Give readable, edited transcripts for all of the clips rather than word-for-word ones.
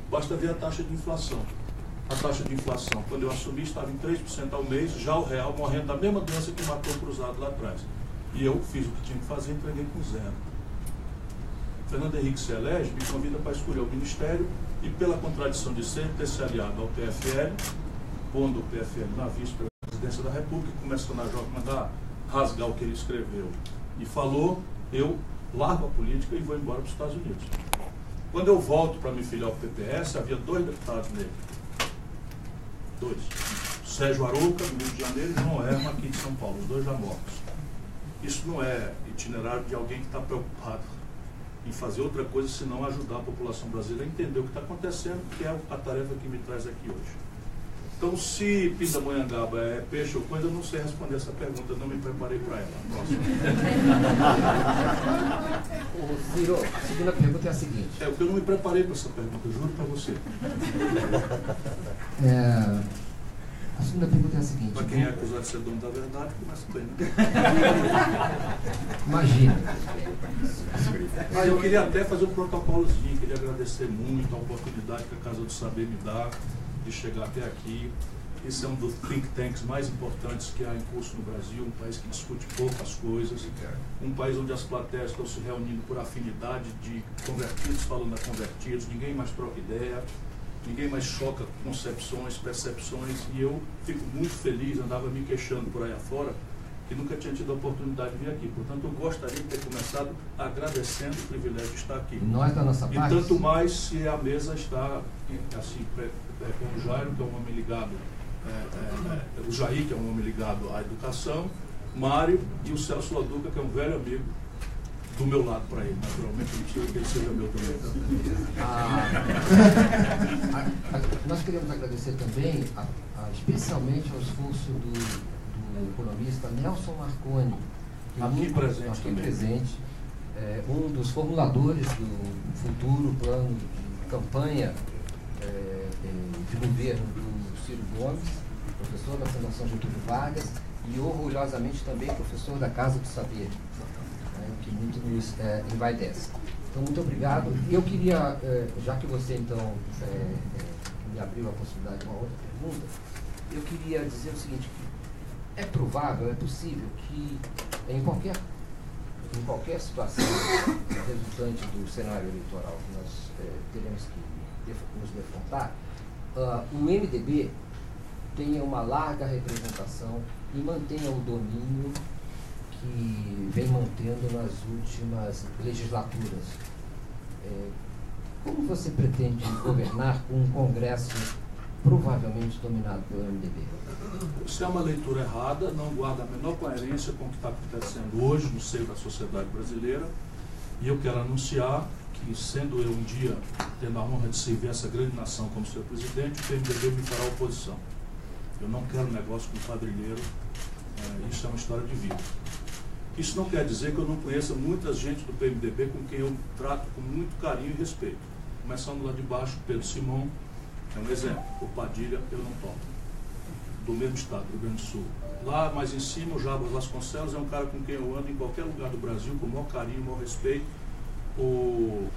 Basta ver a taxa de inflação. A taxa de inflação, quando eu assumi, estava em 3% ao mês, já o real morrendo da mesma doença que matou o cruzado lá atrás. E eu fiz o que tinha que fazer e entreguei com zero. Fernando Henrique se elege, me convida para escolher o ministério e, pela contradição de sempre ter se aliado ao PFL, pondo o PFL na vice-presidência da República, começando a mandar rasgar o que ele escreveu e falou, eu largo a política e vou embora para os Estados Unidos. Quando eu volto para me filiar ao PPS, havia 2 deputados negros. 2. Sérgio Arouca, do Rio de Janeiro, e João Herman, aqui de São Paulo, os 2 já mortos. Isso não é itinerário de alguém que está preocupado em fazer outra coisa senão ajudar a população brasileira a entender o que está acontecendo, que é a tarefa que me traz aqui hoje. Então, se Pindamonhangaba é peixe ou coisa, eu não sei responder essa pergunta, não me preparei para ela. Ciro, a segunda pergunta é a seguinte. É, porque eu não me preparei para essa pergunta, eu juro para você. A segunda pergunta é a seguinte. Para quem é acusado de ser dono da verdade, começa bem, né? Imagina. Eu queria até fazer um protocolozinho, queria agradecer muito a oportunidade que a Casa do Saber me dá de chegar até aqui. Esse é um dos think tanks mais importantes que há em curso no Brasil, um país que discute poucas coisas, um país onde as plateias estão se reunindo por afinidade de convertidos falando a convertidos, ninguém mais troca ideia, ninguém mais choca concepções, percepções, e eu fico muito feliz, andava me queixando por aí afora, que nunca tinha tido a oportunidade de vir aqui. Portanto, eu gostaria de ter começado agradecendo o privilégio de estar aqui. Nós da nossa parte. E tanto mais se a mesa está assim, com o Jairo, que é um homem ligado, o Jair, que é um homem ligado à educação, Mário e o Celso Laduca, que é um velho amigo do meu lado para ele. Naturalmente, eu preciso que ele seja meu também. Nós queremos agradecer também, especialmente ao esforço do economista Nelson Marconi, aqui presente, um dos formuladores do futuro plano de campanha de governo do Ciro Gomes, professor da Fundação Getúlio Vargas e orgulhosamente também professor da Casa do Saber, que muito nos envaidece. Então, muito obrigado. Eu queria, já que você então me abriu a possibilidade de uma outra pergunta, eu queria dizer o seguinte: é provável, é possível que em qualquer situação resultante do cenário eleitoral que nós teremos que nos defrontar, o MDB tenha uma larga representação e mantenha o domínio que vem mantendo nas últimas legislaturas. Como você pretende governar com um Congresso provavelmente dominado pelo MDB? Isso é uma leitura errada, não guarda a menor coerência com o que está acontecendo hoje no seio da sociedade brasileira, e eu quero anunciar que, sendo eu um dia tendo a honra de servir essa grande nação como seu presidente, o PMDB me fará oposição. Eu não quero negócio com quadrilheiro, isso é uma história de vida. Isso não quer dizer que eu não conheça muita gente do PMDB com quem eu trato com muito carinho e respeito. Começando lá de baixo, Pedro Simão, é um exemplo. O Padilha, eu não topo. Do mesmo estado, do Rio Grande do Sul. Lá mais em cima, o Jabas Vasconcelos é um cara com quem eu ando em qualquer lugar do Brasil, com o maior carinho, o maior respeito. O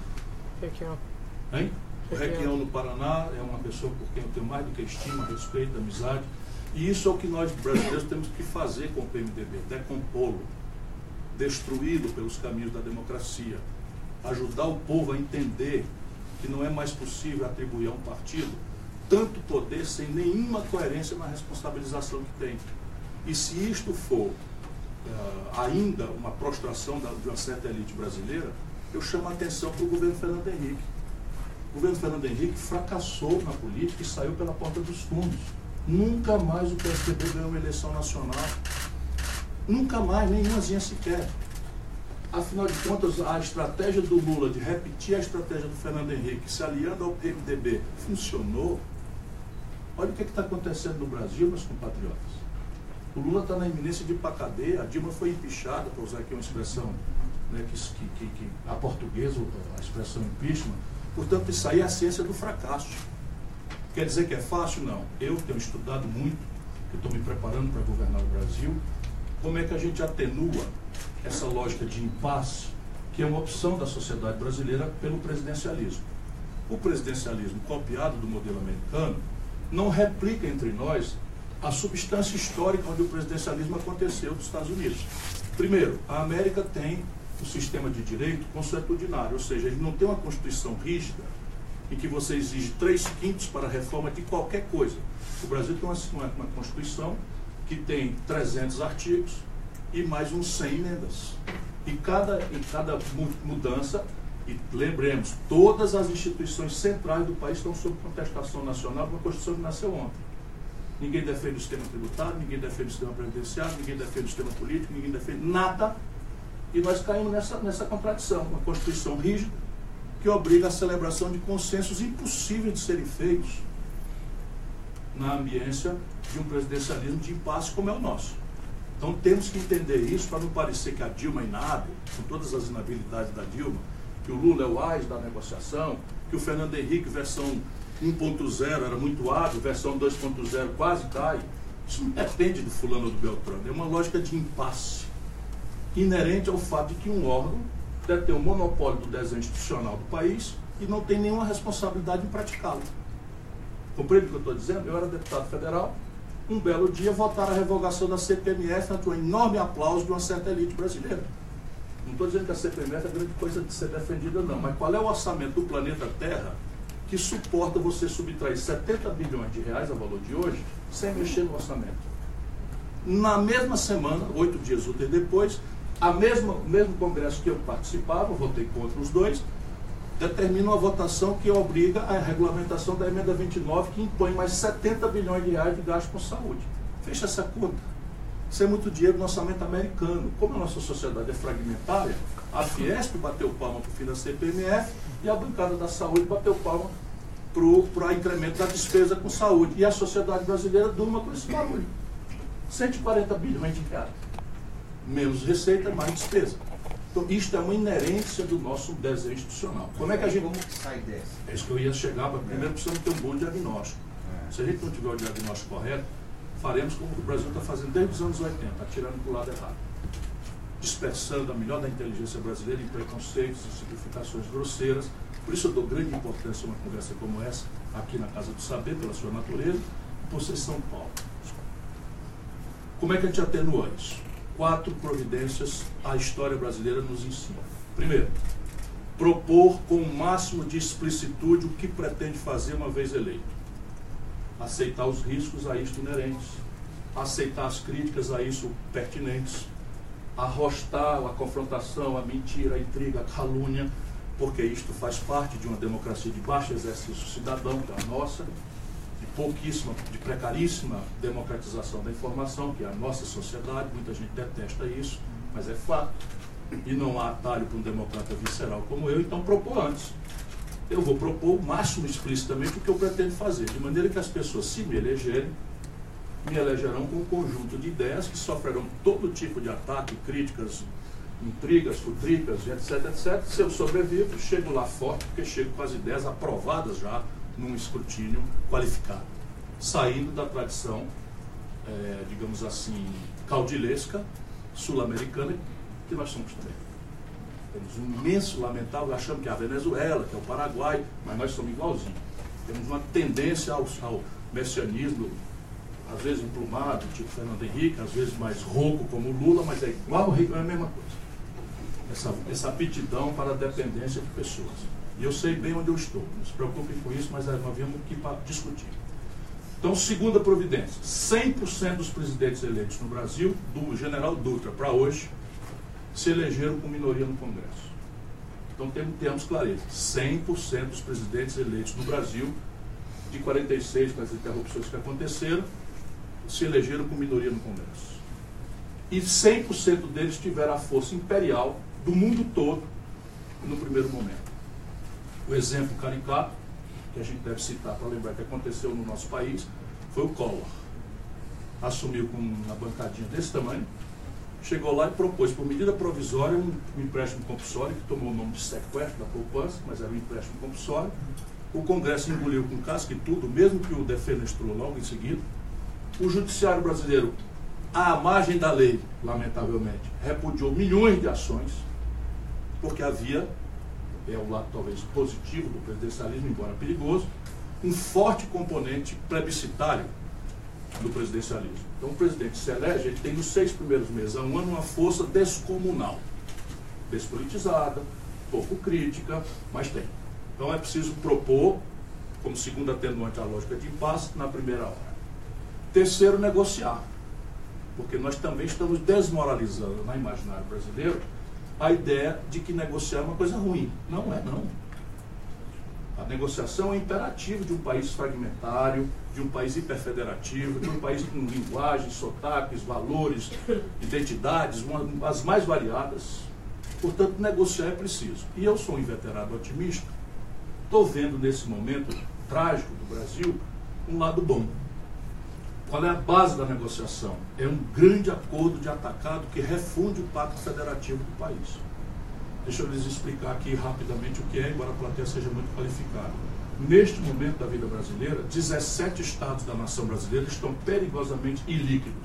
Requião no Paraná é uma pessoa por quem eu tenho mais do que estima, respeito, amizade. E isso é o que nós brasileiros temos que fazer com o PMDB, decompô-lo, destruí-lo pelos caminhos da democracia, ajudar o povo a entender que não é mais possível atribuir a um partido tanto poder sem nenhuma coerência na responsabilização que tem. E se isto for ainda uma prostração de uma certa elite brasileira, eu chamo a atenção para o governo Fernando Henrique. O governo Fernando Henrique fracassou na política e saiu pela porta dos fundos. Nunca mais o PSDB ganhou uma eleição nacional. Nunca mais, nenhumazinha sequer. Afinal de contas, a estratégia do Lula de repetir a estratégia do Fernando Henrique, se aliando ao PMDB, funcionou. Olha o que está acontecendo no Brasil, meus compatriotas. O Lula está na iminência de ir para a cadeia, a Dilma foi empichada, para usar aqui uma expressão, né, a portuguesa, a expressão impeachment. Portanto, isso aí é a ciência do fracasso. Quer dizer que é fácil? Não. Eu tenho estudado muito, que estou me preparando para governar o Brasil, como é que a gente atenua essa lógica de impasse, que é uma opção da sociedade brasileira pelo presidencialismo. o presidencialismo copiado do modelo americano não replica entre nós a substância histórica onde o presidencialismo aconteceu nos Estados Unidos. Primeiro, a América tem um sistema de direito consuetudinário, ou seja, ele não tem uma Constituição rígida em que você exige 3/5 para a reforma de qualquer coisa. O Brasil tem uma Constituição que tem 300 artigos e mais uns 100 emendas. E cada mudança, e lembremos, todas as instituições centrais do país estão sob contestação nacional de uma Constituição que nasceu ontem. Ninguém defende o sistema tributário, ninguém defende o sistema previdenciário, ninguém defende o sistema político, ninguém defende nada. E nós caímos nessa contradição, uma Constituição rígida que obriga a celebração de consensos impossíveis de serem feitos na ambiência de um presidencialismo de impasse como é o nosso. Então temos que entender isso para não parecer que a Dilma é inábil, com todas as inabilidades da Dilma, que o Lula é o AIS da negociação, que o Fernando Henrique, versão 1.0, era muito hábil, versão 2.0 quase cai. Isso não depende do fulano ou do Beltrano, é uma lógica de impasse inerente ao fato de que um órgão deve ter o monopólio do desenho institucional do país e não tem nenhuma responsabilidade em praticá-lo. Compreende o que eu estou dizendo? Eu era deputado federal, um belo dia votaram a revogação da CPMF ante um enorme aplauso de uma certa elite brasileira. Não estou dizendo que a CPMF é grande coisa de ser defendida, não, mas qual é o orçamento do planeta Terra que suporta você subtrair 70 bilhões de reais a valor de hoje sem mexer no orçamento? Na mesma semana, 8 dias úteis depois, o mesmo congresso que eu participava, votei contra os dois, determina uma votação que obriga a regulamentação da emenda 29, que impõe mais 70 bilhões de reais de gasto com saúde. Fecha essa conta. Isso é muito dinheiro no orçamento americano. Como a nossa sociedade é fragmentária, a Fiesp bateu palma para o fim da CPMF e a bancada da saúde bateu palma para o incremento da despesa com saúde. E a sociedade brasileira durma com esse barulho. 140 bilhões de reais. Menos receita, mais despesa. Então, isto é uma inerência do nosso desenho institucional. Como é que a gente... Como que sai dessa? É isso que eu ia chegar, mas primeiro precisamos ter um bom diagnóstico. Se a gente não tiver o diagnóstico correto, faremos como o Brasil está fazendo desde os anos 80, atirando para o lado errado. Dispersando a melhor da inteligência brasileira em preconceitos e simplificações grosseiras. Por isso eu dou grande importância a uma conversa como essa, aqui na Casa do Saber, pela sua natureza, e por ser São Paulo. Como é que a gente atenua isso? 4 providências a história brasileira nos ensina. Primeiro, propor com o máximo de explicitude o que pretende fazer uma vez eleito. Aceitar os riscos a isto inerentes. Aceitar as críticas a isso pertinentes. Arrostar a confrontação, a mentira, a intriga, a calúnia, porque isto faz parte de uma democracia de baixo exercício cidadão, que é a nossa, de precaríssima democratização da informação, que é a nossa sociedade. Muita gente detesta isso, mas é fato. E não há atalho para um democrata visceral como eu, então propor antes. Eu vou propor o máximo explicitamente o que eu pretendo fazer, de maneira que as pessoas, se me elegerem, me elegerão com um conjunto de ideias que sofrerão todo tipo de ataque, críticas, intrigas, futricas, etc, etc. Se eu sobrevivo, chego lá forte, porque chego com as ideias aprovadas já num escrutínio qualificado, saindo da tradição, digamos assim, caudilesca, sul-americana, que nós somos também. Temos um imenso lamentável, achamos que é a Venezuela, que é o Paraguai, mas nós somos igualzinhos. Temos uma tendência ao messianismo, às vezes emplumado, tipo Fernando Henrique, às vezes mais rouco como o Lula, mas é igual, é a mesma coisa. Essa aptidão para a dependência de pessoas. E eu sei bem onde eu estou, não se preocupem com isso, mas nós viemos aqui para discutir. Então, segunda providência, 100% dos presidentes eleitos no Brasil, do general Dutra para hoje, se elegeram com minoria no Congresso. Então, temos clareza, 100% dos presidentes eleitos no Brasil, de 46, com as interrupções que aconteceram, se elegeram com minoria no Congresso. E 100% deles tiveram a força imperial do mundo todo no primeiro momento. O exemplo caricato, que a gente deve citar para lembrar que aconteceu no nosso país, foi o Collor. Assumiu com uma bancadinha desse tamanho, chegou lá e propôs, por medida provisória, um empréstimo compulsório, que tomou o nome de sequestro da poupança, mas era um empréstimo compulsório. O Congresso engoliu com casca e tudo, mesmo que o defenestrou logo em seguida. O Judiciário brasileiro, à margem da lei, lamentavelmente, repudiou milhões de ações, porque havia é o lado talvez positivo do presidencialismo, embora perigoso, um forte componente plebiscitário do presidencialismo. Então o presidente se elege, ele tem nos 6 primeiros meses a um ano uma força descomunal, despolitizada, pouco crítica, mas tem. Então é preciso propor, como segundo atenuante à lógica de impasse, na primeira hora. Terceiro, negociar, porque nós também estamos desmoralizando na imaginário brasileiro a ideia de que negociar é uma coisa ruim. Não é, não. A negociação é imperativo de um país fragmentário, de um país hiperfederativo, de um país com linguagens, sotaques, valores, identidades, as mais variadas. Portanto, negociar é preciso. E eu sou um inveterado otimista, estou vendo nesse momento trágico do Brasil um lado bom. Qual é a base da negociação? É um grande acordo de atacado que refunde o pacto federativo do país. Deixa eu lhes explicar aqui rapidamente o que é, embora a plateia seja muito qualificada. Neste momento da vida brasileira, 17 estados da nação brasileira estão perigosamente ilíquidos.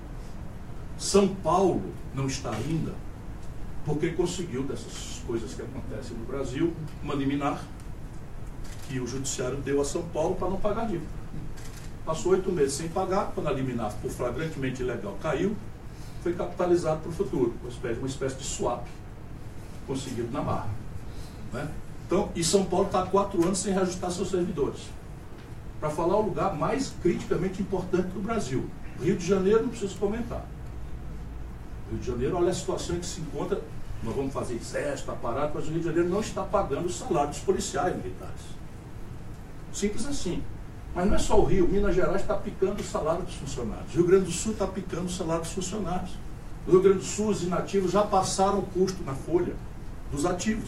São Paulo não está ainda, porque conseguiu, dessas coisas que acontecem no Brasil, uma liminar que o judiciário deu a São Paulo para não pagar dívida. Passou 8 meses sem pagar, quando a liminar, por flagrantemente ilegal, caiu, foi capitalizado para o futuro, uma espécie de swap, conseguido na barra. Né? Então, e São Paulo está há 4 anos sem reajustar seus servidores. Para falar o lugar mais criticamente importante do Brasil. Rio de Janeiro, não preciso comentar. Rio de Janeiro, olha a situação em que se encontra. Nós vamos fazer exército, aparato, mas o Rio de Janeiro não está pagando o salário dos policiais militares. Simples assim. Mas não é só o Rio, Minas Gerais está picando o salário dos funcionários. Rio Grande do Sul está picando o salário dos funcionários. No Rio Grande do Sul, os inativos já passaram o custo na folha dos ativos.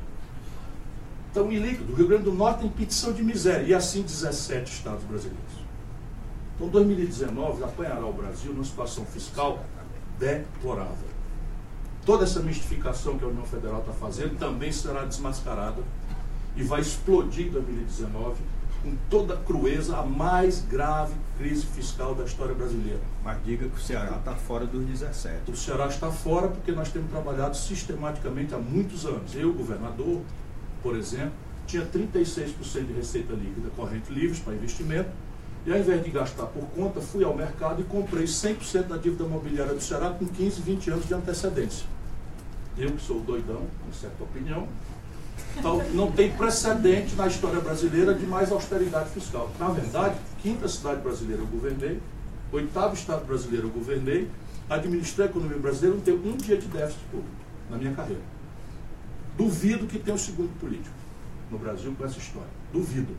Então, em líquido, o Rio Grande do Norte tem petição de miséria, e assim 17 estados brasileiros. Então, 2019 apanhará o Brasil numa situação fiscal deplorável. Toda essa mistificação que a União Federal está fazendo também será desmascarada e vai explodir em 2019 com toda a crueza, a mais grave crise fiscal da história brasileira. Mas diga que o Ceará está fora dos 17. O Ceará está fora porque nós temos trabalhado sistematicamente há muitos anos. Eu, governador, por exemplo, tinha 36% de receita líquida corrente livres para investimento, e ao invés de gastar por conta, fui ao mercado e comprei 100% da dívida imobiliária do Ceará com 15, 20 anos de antecedência. Eu, que sou doidão, com certa opinião, não tem precedente na história brasileira de mais austeridade fiscal. Na verdade, 5ª cidade brasileira eu governei, 8º estado brasileiro eu governei, administrei a economia brasileira, não tenho um dia de déficit público na minha carreira. Duvido que tenha um segundo político no Brasil com essa história. Duvido.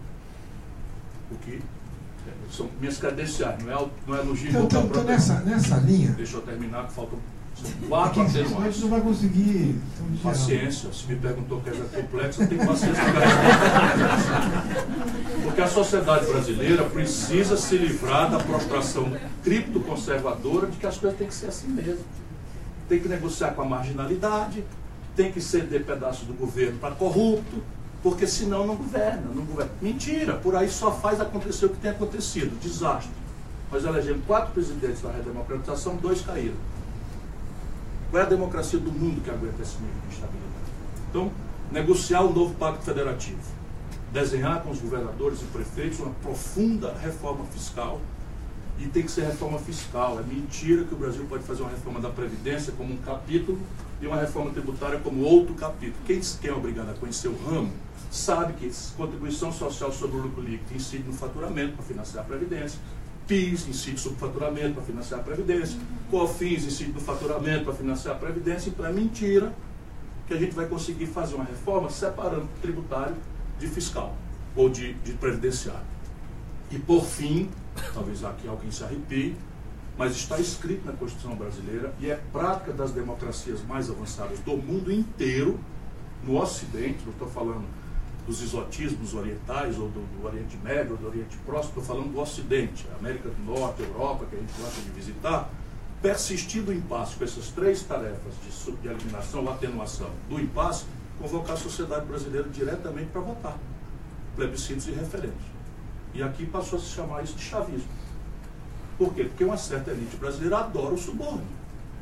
O que são minhas credenciais, não é elogio. Então nessa linha... Deixa eu terminar, que faltam 4 atenuantes. Você não vai conseguir... Paciência. Se me perguntou que é complexo, eu tenho paciência para responder. Porque a sociedade brasileira precisa se livrar da prostração criptoconservadora de que as coisas têm que ser assim mesmo. Tem que negociar com a marginalidade, tem que ceder pedaço do governo para corrupto, porque senão não governa. Mentira, por aí só faz acontecer o que tem acontecido, desastre. Nós elegemos 4 presidentes da redemocratização, 2 caíram. Qual é a democracia do mundo que aguenta esse nível de instabilidade? Então, negociar um novo pacto federativo, desenhar com os governadores e prefeitos uma profunda reforma fiscal, e tem que ser reforma fiscal. É mentira que o Brasil pode fazer uma reforma da Previdência como um capítulo e uma reforma tributária como outro capítulo. Quem é obrigado a conhecer o ramo sabe que contribuição social sobre o lucro líquido incide no faturamento para financiar a Previdência, PIS incide sobre o faturamento para financiar a Previdência, COFINS incide no faturamento para financiar a Previdência. Então é mentira que a gente vai conseguir fazer uma reforma separando tributário de fiscal ou de previdenciário. E por fim, talvez aqui alguém se arrepie, mas está escrito na Constituição brasileira e é prática das democracias mais avançadas do mundo inteiro, no Ocidente, não estou falando dos exotismos orientais ou do Oriente Médio ou do Oriente Próximo, estou falando do Ocidente, América do Norte, Europa, que a gente gosta de visitar. Persistindo o impasse com essas 3 tarefas de eliminação ou atenuação do impasse, convocar a sociedade brasileira diretamente para votar, plebiscitos e referendos. E aqui passou a se chamar isso de chavismo. Por quê? Porque uma certa elite brasileira adora o suborno.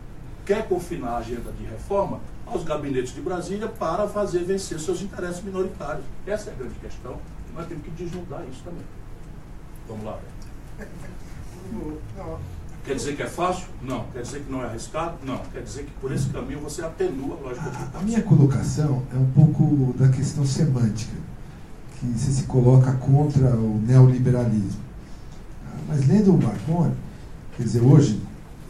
quer confinar a agenda de reforma aos gabinetes de Brasília para fazer vencer seus interesses minoritários. Essa é a grande questão. Nós temos que desnudar isso também. Vamos lá. Quer dizer que é fácil? Não. Quer dizer que não é arriscado? Não. Quer dizer que por esse caminho você atenua a lógica. A minha colocação é um pouco da questão semântica, que você se coloca contra o neoliberalismo. Mas lendo o Marconi, quer dizer, hoje,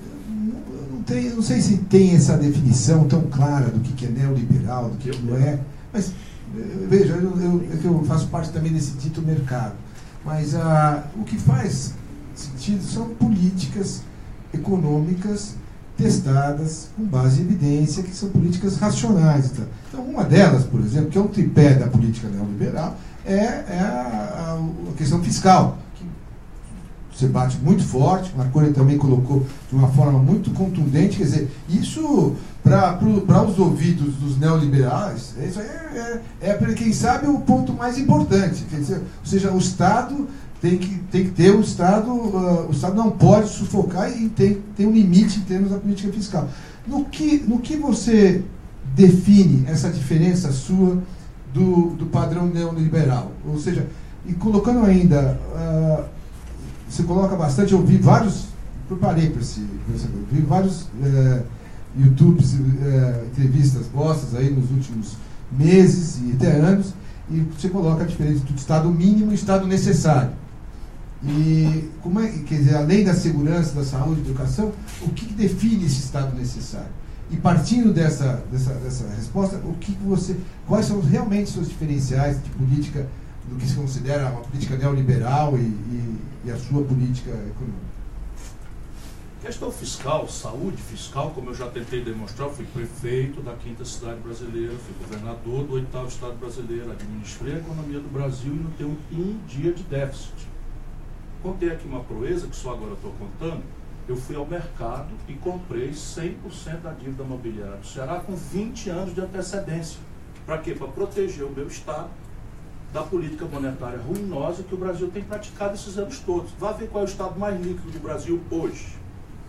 não sei se tem essa definição tão clara do que é neoliberal, do que não é, mas veja, eu faço parte também desse dito mercado. Mas o que faz sentido são políticas econômicas testadas com base em evidência, que são políticas racionais. Então, uma delas, por exemplo, que é um tripé da política neoliberal, é a questão fiscal, que você bate muito forte. Marconi também colocou de uma forma muito contundente. Quer dizer, isso, para os ouvidos dos neoliberais, isso é, quem sabe, o ponto mais importante. Quer dizer, ou seja, o Estado tem que ter o Estado não pode sufocar e tem um limite em termos da política fiscal. No que você define essa diferença sua do padrão neoliberal? Ou seja, e colocando ainda, você coloca bastante, eu vi vários, preparei para vi vários YouTubes, entrevistas vossas aí nos últimos meses e até anos, e você coloca a diferença do Estado mínimo e Estado necessário. E como é, quer dizer, além da segurança, da saúde, da educação, o que define esse Estado necessário? E partindo dessa resposta, quais são realmente seus diferenciais de política, do que se considera uma política neoliberal e a sua política econômica? Questão fiscal, saúde fiscal, como eu já tentei demonstrar, fui prefeito da 5ª cidade brasileira, fui governador do 8º estado brasileiro, administrei a economia do Brasil e não tenho um dia de déficit. Contei aqui uma proeza, que só agora estou contando. Eu fui ao mercado e comprei 100% da dívida mobiliária do Ceará com 20 anos de antecedência. Para quê? Para proteger o meu Estado da política monetária ruinosa que o Brasil tem praticado esses anos todos. Vá ver qual é o Estado mais líquido do Brasil hoje.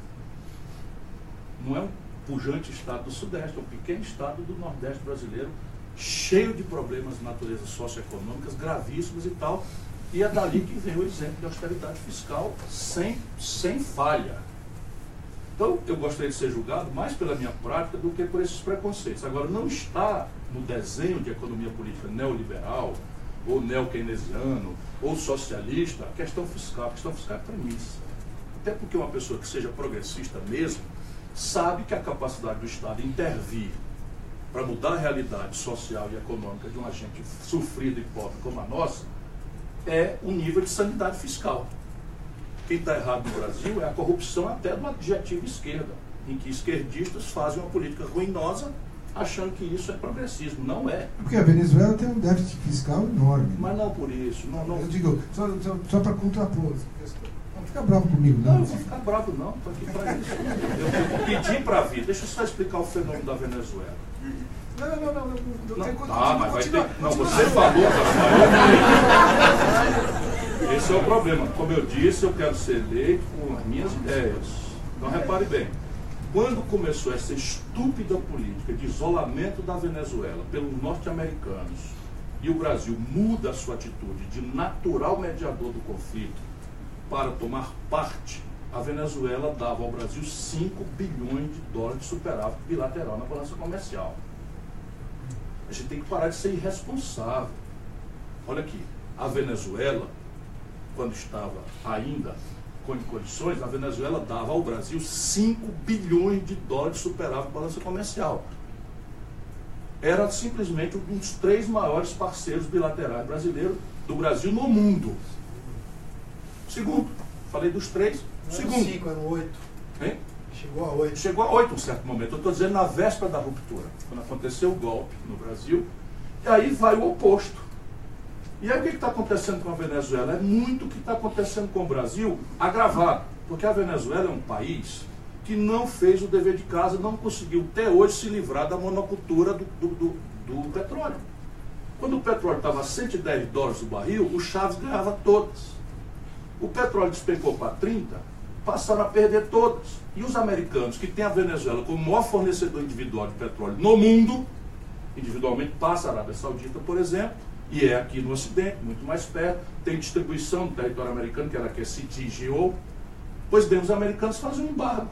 Não é um pujante Estado do Sudeste, é um pequeno Estado do Nordeste brasileiro, cheio de problemas de natureza socioeconômicas gravíssimos e tal. E é dali que vem o exemplo de austeridade fiscal sem falha. Então, eu gostaria de ser julgado mais pela minha prática do que por esses preconceitos. Agora, não está no desenho de economia política neoliberal, ou neo-keynesiano, ou socialista, a questão fiscal. A questão fiscal é premissa. Até porque uma pessoa que seja progressista mesmo, sabe que a capacidade do Estado intervir para mudar a realidade social e econômica de uma gente sofrida e pobre como a nossa, é o nível de sanidade fiscal. Quem está errado no Brasil é a corrupção até do adjetivo esquerda, em que esquerdistas fazem uma política ruinosa achando que isso é progressismo. Não é. Porque a Venezuela tem um déficit fiscal enorme. Mas não por isso. Não. Eu digo, só para contrapor. Não fica bravo comigo, não. Não, eu vou ficar bravo não, estou aqui para isso. Eu pedi para vir. Deixa eu só explicar o fenômeno da Venezuela. Não, mas vai ter. Não, você falou, esse é o problema. Como eu disse, eu quero ser eleito com as minhas ideias. Então repare bem, quando começou essa estúpida política de isolamento da Venezuela pelos norte-americanos e o Brasil muda a sua atitude de natural mediador do conflito para tomar parte, a Venezuela dava ao Brasil 5 bilhões de dólares de superávit bilateral na balança comercial. A gente tem que parar de ser irresponsável. Olha aqui, a Venezuela, quando estava ainda com condições, a Venezuela dava ao Brasil 5 bilhões de dólares de superávit na balança comercial. Era simplesmente um dos 3 maiores parceiros bilaterais brasileiros do Brasil no mundo. Segundo, falei dos 3, segundo. 5, eram 8. Hein? Chegou a 8. Chegou a 8 em um certo momento. Eu estou dizendo na véspera da ruptura, quando aconteceu o golpe no Brasil, e aí vai o oposto. E aí o que está acontecendo com a Venezuela? É muito o que está acontecendo com o Brasil agravado, porque a Venezuela é um país que não fez o dever de casa, não conseguiu até hoje se livrar da monocultura do petróleo. Quando o petróleo estava a 110 dólares o barril, o Chaves ganhava todas. O petróleo despencou para 30, passaram a perder todas. E os americanos, que têm a Venezuela como o maior fornecedor individual de petróleo no mundo, individualmente passa a Arábia Saudita, por exemplo, e é aqui no Ocidente, muito mais perto, tem distribuição no território americano, que era que é CTGO. Pois bem, os americanos fazem um embargo.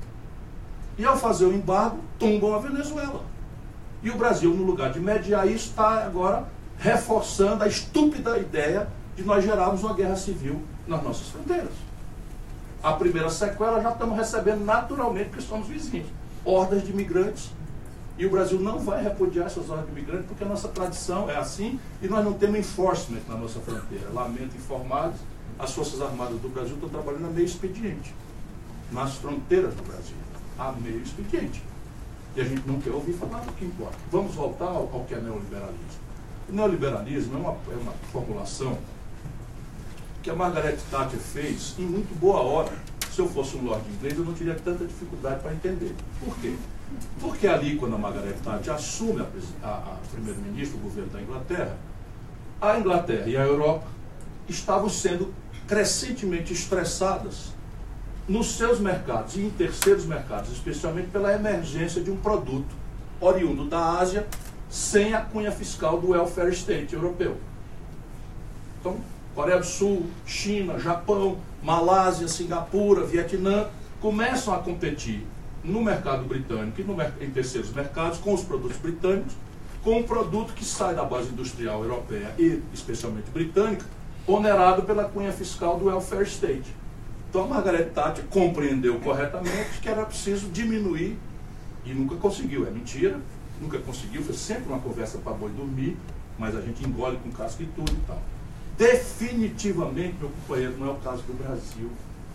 E ao fazer o embargo, tombam a Venezuela. E o Brasil, no lugar de mediar isso, está agora reforçando a estúpida ideia de nós gerarmos uma guerra civil nas nossas fronteiras. A primeira sequela já estamos recebendo naturalmente, porque somos vizinhos. Hordas de imigrantes. E o Brasil não vai repudiar essas hordas de imigrantes, porque a nossa tradição é assim e nós não temos enforcement na nossa fronteira. Lamento informados, as Forças Armadas do Brasil estão trabalhando a meio expediente. Nas fronteiras do Brasil, a meio expediente. E a gente não quer ouvir falar do que importa. Vamos voltar ao que é neoliberalismo. O neoliberalismo é uma formulação que a Margaret Thatcher fez em muito boa hora. Se eu fosse um lord inglês, eu não teria tanta dificuldade para entender. Por quê? Porque ali, quando a Margaret Thatcher assume a primeiro-ministro, o governo da Inglaterra, a Inglaterra e a Europa estavam sendo crescentemente estressadas nos seus mercados e em terceiros mercados, especialmente pela emergência de um produto oriundo da Ásia sem a cunha fiscal do welfare state europeu. Então, Coreia do Sul, China, Japão, Malásia, Singapura, Vietnã começam a competir no mercado britânico e em terceiros mercados com os produtos britânicos, com um produto que sai da base industrial europeia e especialmente britânica, onerado pela cunha fiscal do welfare state. Então a Margaret Thatcher compreendeu corretamente que era preciso diminuir, e nunca conseguiu, é mentira, nunca conseguiu, foi sempre uma conversa para boi dormir, mas a gente engole com casca e tudo e tal. Definitivamente, meu companheiro, não é o caso do Brasil.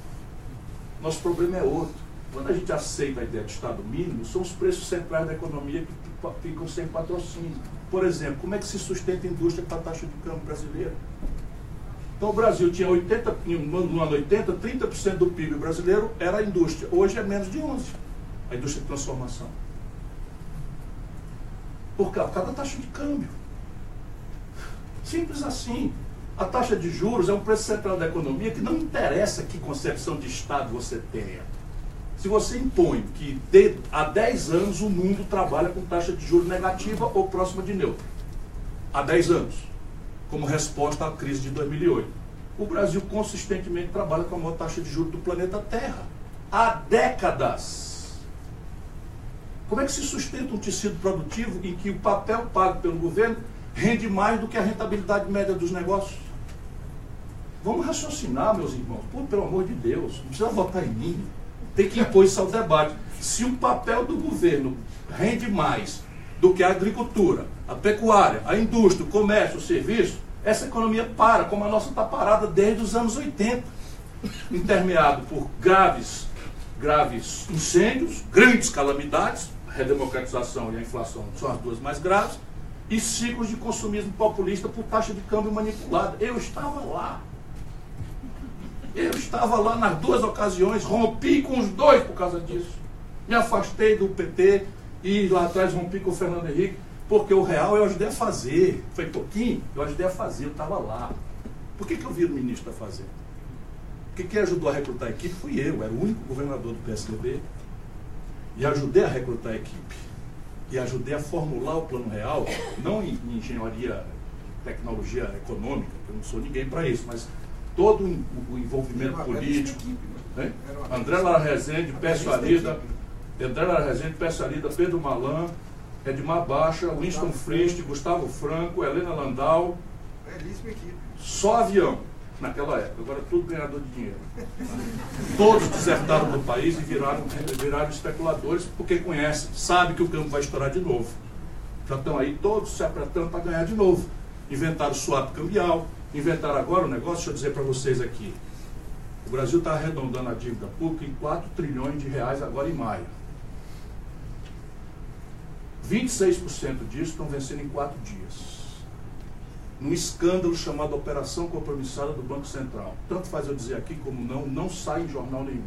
Nosso problema é outro. Quando a gente aceita a ideia de Estado mínimo, são os preços centrais da economia que ficam sem patrocínio. Por exemplo, como é que se sustenta a indústria com a taxa de câmbio brasileira? Então o Brasil tinha no ano 80, 30% do PIB brasileiro era a indústria. Hoje é menos de 11%, a indústria de transformação. Por causa da taxa de câmbio. Simples assim. A taxa de juros é um preço central da economia que não interessa que concepção de Estado você tenha. Se você impõe que há 10 anos o mundo trabalha com taxa de juros negativa ou próxima de neutra. Há 10 anos. Como resposta à crise de 2008. O Brasil consistentemente trabalha com a maior taxa de juros do planeta Terra. Há décadas. Como é que se sustenta um tecido produtivo em que o papel pago pelo governo rende mais do que a rentabilidade média dos negócios? Vamos raciocinar, meus irmãos. Pô, pelo amor de Deus, não precisa votar em mim. Tem que impor isso ao debate. Se o papel do governo rende mais do que a agricultura, a pecuária, a indústria, o comércio, o serviço, essa economia para, como a nossa está parada desde os anos 80, intermeado por graves incêndios, grandes calamidades, a redemocratização e a inflação são as duas mais graves, e ciclos de consumismo populista por taxa de câmbio manipulada. Eu estava lá nas duas ocasiões, rompi com os dois por causa disso. Me afastei do PT e lá atrás rompi com o Fernando Henrique, porque o real eu ajudei a fazer. Foi pouquinho, eu ajudei a fazer, eu estava lá. Por que eu viro ministro a fazer? Porque quem ajudou a recrutar a equipe fui eu, era o único governador do PSDB. E ajudei a recrutar a equipe. E ajudei a formular o plano real, não em engenharia, tecnologia econômica, que eu não sou ninguém para isso, mas todo o envolvimento político. Né? André Lara Rezende, Pécio Arida, Pedro Malan, Edmar Baixa, Winston Frist, Gustavo Franco, Helena Landau. Só avião naquela época, agora tudo ganhador de dinheiro. Todos desertaram do país e viraram especuladores, porque conhecem, sabem que o campo vai estourar de novo. Já estão aí todos se apertando para ganhar de novo. Inventaram swap cambial, inventaram agora um negócio, deixa eu dizer para vocês aqui. O Brasil está arredondando a dívida pública em 4 trilhões de reais agora em maio. 26% disso estão vencendo em 4 dias. Num escândalo chamado Operação Compromissada do Banco Central. Tanto faz eu dizer aqui como não sai em jornal nenhum.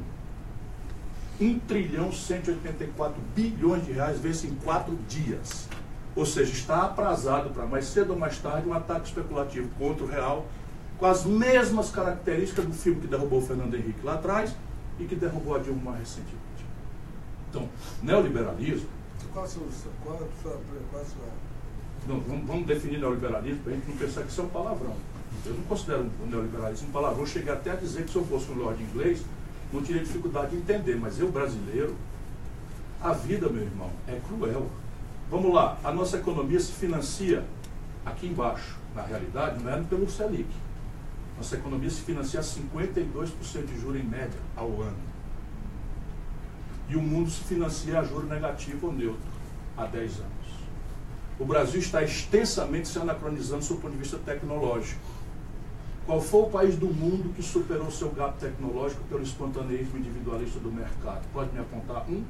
1.184 bilhões de reais vence em 4 dias. Ou seja, está aprazado para mais cedo ou mais tarde um ataque especulativo contra o real, com as mesmas características do filme que derrubou o Fernando Henrique lá atrás e que derrubou a Dilma mais recentemente. Então, neoliberalismo... Qual a solução? Qual a sua... Não, vamos definir neoliberalismo para a gente não pensar que isso é um palavrão. Eu não considero o neoliberalismo um palavrão. Eu cheguei até a dizer que se eu fosse um lord inglês, não teria dificuldade de entender, mas eu, brasileiro, a vida, meu irmão, é cruel. Vamos lá, a nossa economia se financia aqui embaixo. Na realidade, não é pelo Selic. Nossa economia se financia a 52% de juros em média ao ano. E o mundo se financia a juro negativo ou neutro há 10 anos. O Brasil está extensamente se anacronizando do ponto de vista tecnológico. Qual foi o país do mundo que superou seu gap tecnológico pelo espontaneísmo individualista do mercado? Pode me apontar um?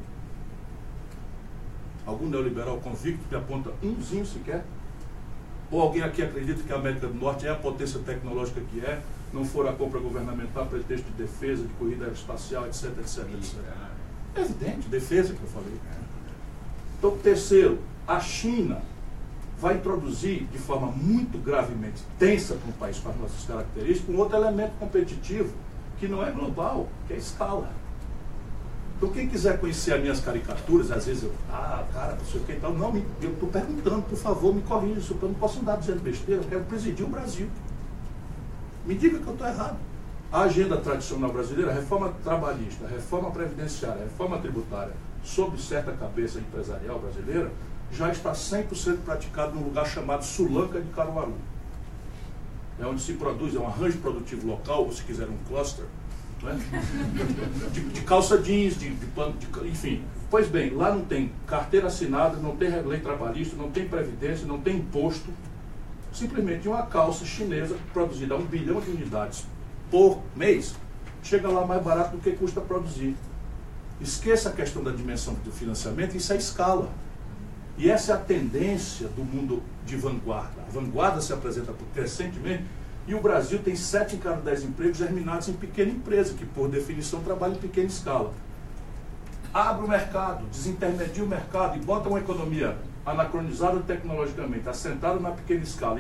Algum neoliberal convicto me aponta umzinho sequer? Ou alguém aqui acredita que a América do Norte é a potência tecnológica que é, não for a compra governamental, pretexto de defesa, de corrida aeroespacial, etc, etc, etc. É evidente, defesa que eu falei. Então, terceiro, a China vai introduzir de forma muito gravemente tensa para um país com as nossas características um outro elemento competitivo que não é global, que é a escala. Então quem quiser conhecer as minhas caricaturas, às vezes eu, cara, não sei o que e tal, não, eu estou perguntando, por favor, me corrija isso, eu não posso andar dizendo besteira, eu quero presidir o Brasil. Me diga que eu estou errado. A agenda tradicional brasileira, a reforma trabalhista, a reforma previdenciária, a reforma tributária, sob certa cabeça empresarial brasileira, já está 100% praticado num lugar chamado Sulanca de Caruaru. É onde se produz, é um arranjo produtivo local, ou se quiser um cluster, né? de calça jeans, de pano, enfim. Pois bem, lá não tem carteira assinada, não tem lei trabalhista, não tem previdência, não tem imposto. Simplesmente uma calça chinesa produzida a 1 bilhão de unidades por mês, chega lá mais barato do que custa produzir. Esqueça a questão da dimensão do financiamento, isso é escala. E essa é a tendência do mundo de vanguarda. A vanguarda se apresenta crescentemente e o Brasil tem 7 em cada 10 empregos germinados em pequena empresa, que por definição trabalha em pequena escala. Abre o mercado, desintermedia o mercado e bota uma economia anacronizada tecnologicamente, assentada na pequena escala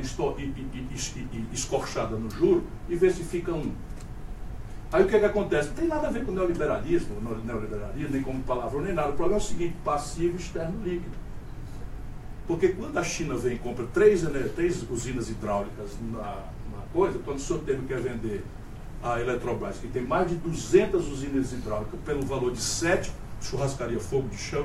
e escorchada no juro e vê se fica um. Aí o que acontece? Não tem nada a ver com neoliberalismo, nem como palavrão, nem nada. O problema é o seguinte: passivo externo líquido. Porque quando a China vem e compra 3 usinas hidráulicas na coisa, quando o senhor quer vender a Eletrobras, que tem mais de 200 usinas hidráulicas pelo valor de 7, churrascaria Fogo de Chão,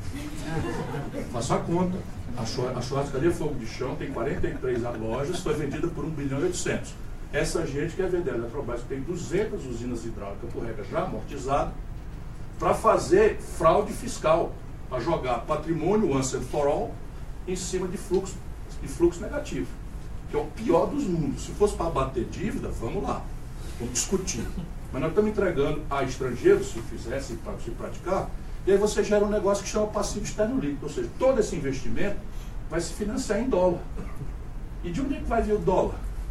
faça a conta. A churrascaria Fogo de Chão tem 43 lojas, foi vendida por 1 bilhão e 800. Essa gente quer vender a Eletrobras, que tem 200 usinas hidráulicas, por regra já amortizado, para fazer fraude fiscal, para jogar patrimônio once and for all em cima de fluxo negativo, que é o pior dos mundos. Se fosse para bater dívida, vamos lá, vamos discutir. Mas nós estamos entregando a estrangeiros, se fizesse, se praticar, e aí você gera um negócio que chama passivo externo líquido, ou seja, todo esse investimento vai se financiar em dólar. E de onde é que vai vir o dólar?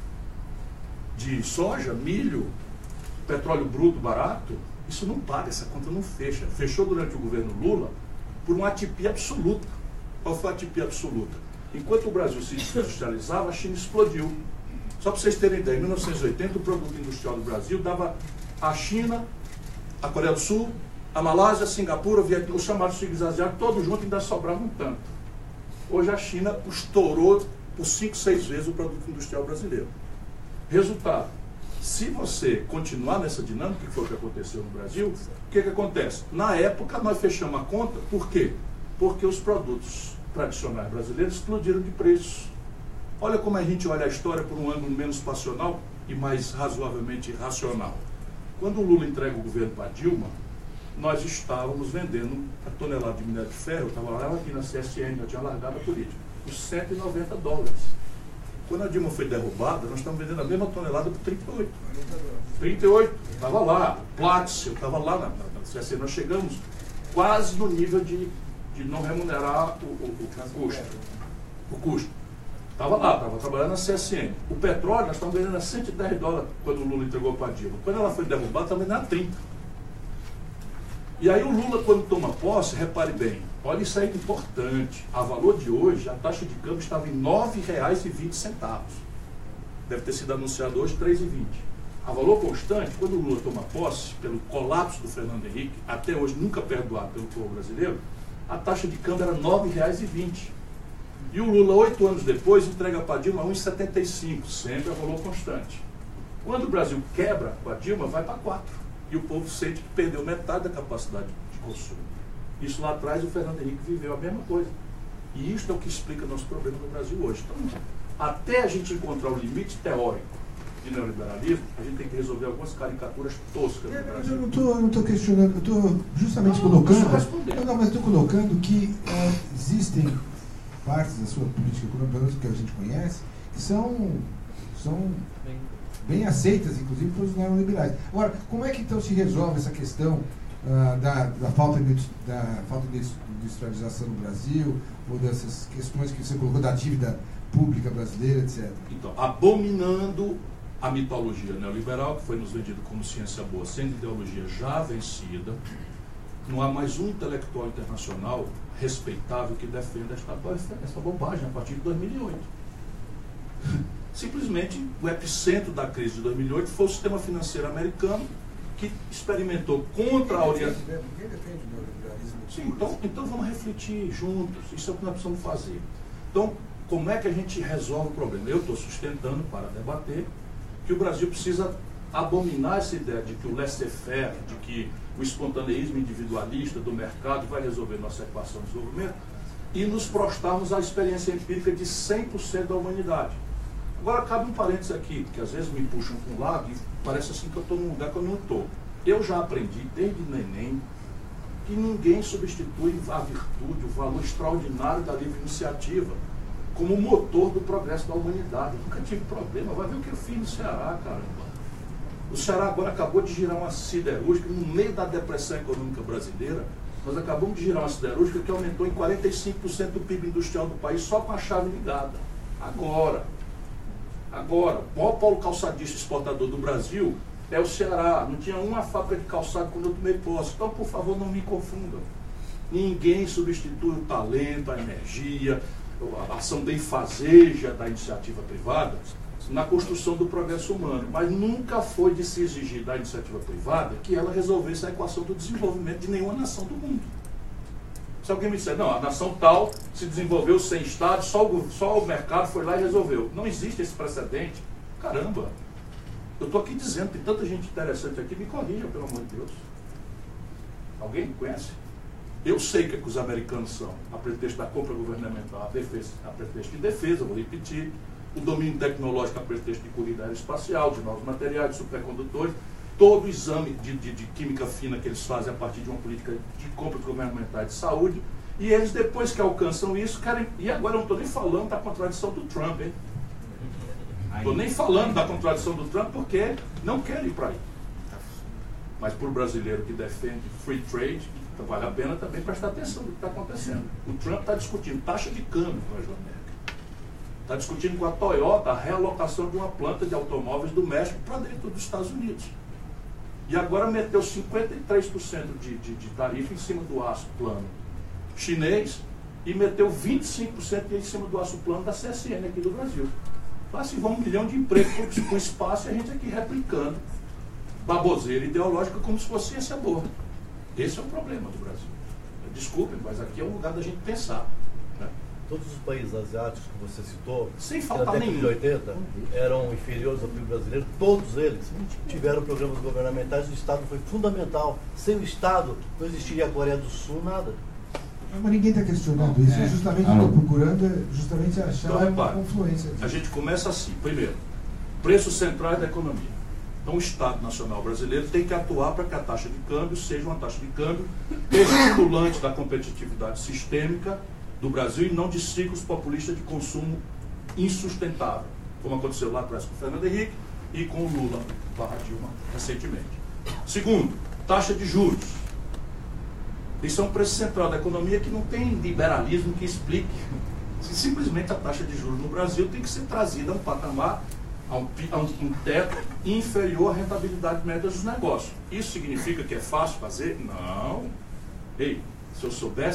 De soja, milho, petróleo bruto barato? Isso não paga, essa conta não fecha. Fechou durante o governo Lula por uma atipia absoluta. Qual foi a atipia absoluta? Enquanto o Brasil se industrializava, a China explodiu. Só para vocês terem ideia, em 1980 o produto industrial do Brasil dava a China, a Coreia do Sul, a Malásia, Singapura, o Vietnã, os chamados tigres asiáticos, todos juntos ainda sobrava um tanto. Hoje a China estourou por 5, 6 vezes o produto industrial brasileiro. Resultado, se você continuar nessa dinâmica, que foi o que aconteceu no Brasil, o que acontece? Na época nós fechamos a conta, por quê? Porque os produtos tradicionais brasileiros explodiram de preço. Olha como a gente olha a história por um ângulo menos passional e mais razoavelmente racional. Quando o Lula entrega o governo para Dilma, nós estávamos vendendo a tonelada de minério de ferro, eu estava lá aqui na CSN, já tinha largado a política, por $190. Quando a Dilma foi derrubada, nós estamos vendendo a mesma tonelada por 38. 38, estava lá, Platts, eu estava lá na CSN, nós chegamos quase no nível de não remunerar o custo. Estava lá, estava trabalhando na CSN. O petróleo, nós estamos vendendo a $110 quando o Lula entregou para a Dilma. Quando ela foi derrubada, estava vendendo a 30. E aí o Lula, quando toma posse, repare bem, olha isso aí que importante. A valor de hoje, a taxa de câmbio estava em R$ 9,20. Deve ter sido anunciado hoje R$ 3,20. A Valor Constante, quando o Lula toma posse, pelo colapso do Fernando Henrique, até hoje nunca perdoado pelo povo brasileiro, a taxa de câmbio era R$ 9,20. E o Lula, 8 anos depois, entrega para a Dilma R$ 1,75, sempre a Valor Constante. Quando o Brasil quebra com a Dilma, vai para 4. E o povo sente que perdeu metade da capacidade de consumo. Isso lá atrás o Fernando Henrique viveu a mesma coisa. E isso é o que explica o nosso problema no Brasil hoje. Então, até a gente encontrar o limite teórico de neoliberalismo, a gente tem que resolver algumas caricaturas toscas no Brasil. Eu não estou questionando, eu estou justamente colocando. Mas estou colocando que existem partes da sua política econômica que a gente conhece que são bem aceitas, inclusive, pelos neoliberais. Agora, como é que então se resolve essa questão da falta de industrialização no Brasil, ou dessas questões que você colocou da dívida pública brasileira, etc.? Então, abominando a mitologia neoliberal, que foi nos vendido como ciência boa, sendo ideologia já vencida, não há mais um intelectual internacional respeitável que defenda essa bobagem a partir de 2008. Simplesmente, o epicentro da crise de 2008 foi o sistema financeiro americano, que experimentou contra a orientação. Ninguém defende o neoliberalismo. Sim, então vamos refletir juntos. Isso é o que nós precisamos fazer. Então, como é que a gente resolve o problema? Eu estou sustentando, para debater, que o Brasil precisa abominar essa ideia de que o laissez-faire, de que o espontaneísmo individualista do mercado vai resolver nossa equação de desenvolvimento, e nos prostarmos à experiência empírica de 100% da humanidade. Agora, cabe um parênteses aqui, porque às vezes me puxam para um lado e parece assim que eu estou num lugar que eu não estou. Eu já aprendi, desde neném, que ninguém substitui a virtude, o valor extraordinário da livre iniciativa como motor do progresso da humanidade. Eu nunca tive problema. Vai ver o que eu fiz no Ceará, caramba. O Ceará agora acabou de girar uma siderúrgica no meio da depressão econômica brasileira. Nós acabamos de girar uma siderúrgica que aumentou em 45% do PIB industrial do país só com a chave ligada. Agora, o maior polo calçadista exportador do Brasil é o Ceará. Não tinha uma fábrica de calçado quando eu tomei posse. Então, por favor, não me confundam. Ninguém substitui o talento, a energia, a ação benfazeja da iniciativa privada na construção do progresso humano. Mas nunca foi de se exigir da iniciativa privada que ela resolvesse a equação do desenvolvimento de nenhuma nação do mundo. Se alguém me disser, não, a nação tal se desenvolveu sem Estado, só o mercado foi lá e resolveu. Não existe esse precedente. Caramba, eu estou aqui dizendo, tem tanta gente interessante aqui, me corrija, pelo amor de Deus. Alguém conhece? Eu sei que os americanos são, a pretexto da compra governamental, a pretexto de defesa, vou repetir, o domínio tecnológico a pretexto de corrida aeroespacial, de novos materiais, de supercondutores, todo o exame de química fina que eles fazem a partir de uma política de compra governamental de saúde, e eles, depois que alcançam isso, querem... E agora eu não estou nem falando da contradição do Trump, hein? Estou nem falando da contradição do Trump, porque não querem ir para aí. Mas para o brasileiro que defende free trade, então vale a pena também prestar atenção no que está acontecendo. O Trump está discutindo taxa de câmbio com a América. Está discutindo com a Toyota a realocação de uma planta de automóveis do México para dentro dos Estados Unidos. E agora meteu 53% de tarifa em cima do aço plano chinês e meteu 25% em cima do aço plano da CSN aqui do Brasil. Assim vão 1 milhão de empregos com espaço e a gente aqui replicando baboseira ideológica como se fosse ciência boa. Esse é o problema do Brasil. Desculpem, mas aqui é um lugar da gente pensar. Né? Todos os países asiáticos que você citou, sem na faltar década nenhum, de 80, eram inferiores ao PIB brasileiro, todos eles tiveram programas governamentais, o Estado foi fundamental. Sem o Estado, não existiria a Coreia do Sul, nada. Mas ninguém está questionando isso, eu justamente estou procurando justamente achar então, uma confluência. A gente começa assim, primeiro, preços centrais da economia. Então o Estado Nacional Brasileiro tem que atuar para que a taxa de câmbio seja uma taxa de câmbio estimulante da competitividade sistêmica do Brasil e não de ciclos populistas de consumo insustentável, como aconteceu lá atrás com o Fernando Henrique e com o Lula / Dilma recentemente. Segundo, taxa de juros. Isso é um preço central da economia que não tem liberalismo que explique. Simplesmente a taxa de juros no Brasil tem que ser trazida a um patamar, a um teto inferior à rentabilidade média dos negócios. Isso significa que é fácil fazer? Não. Ei, se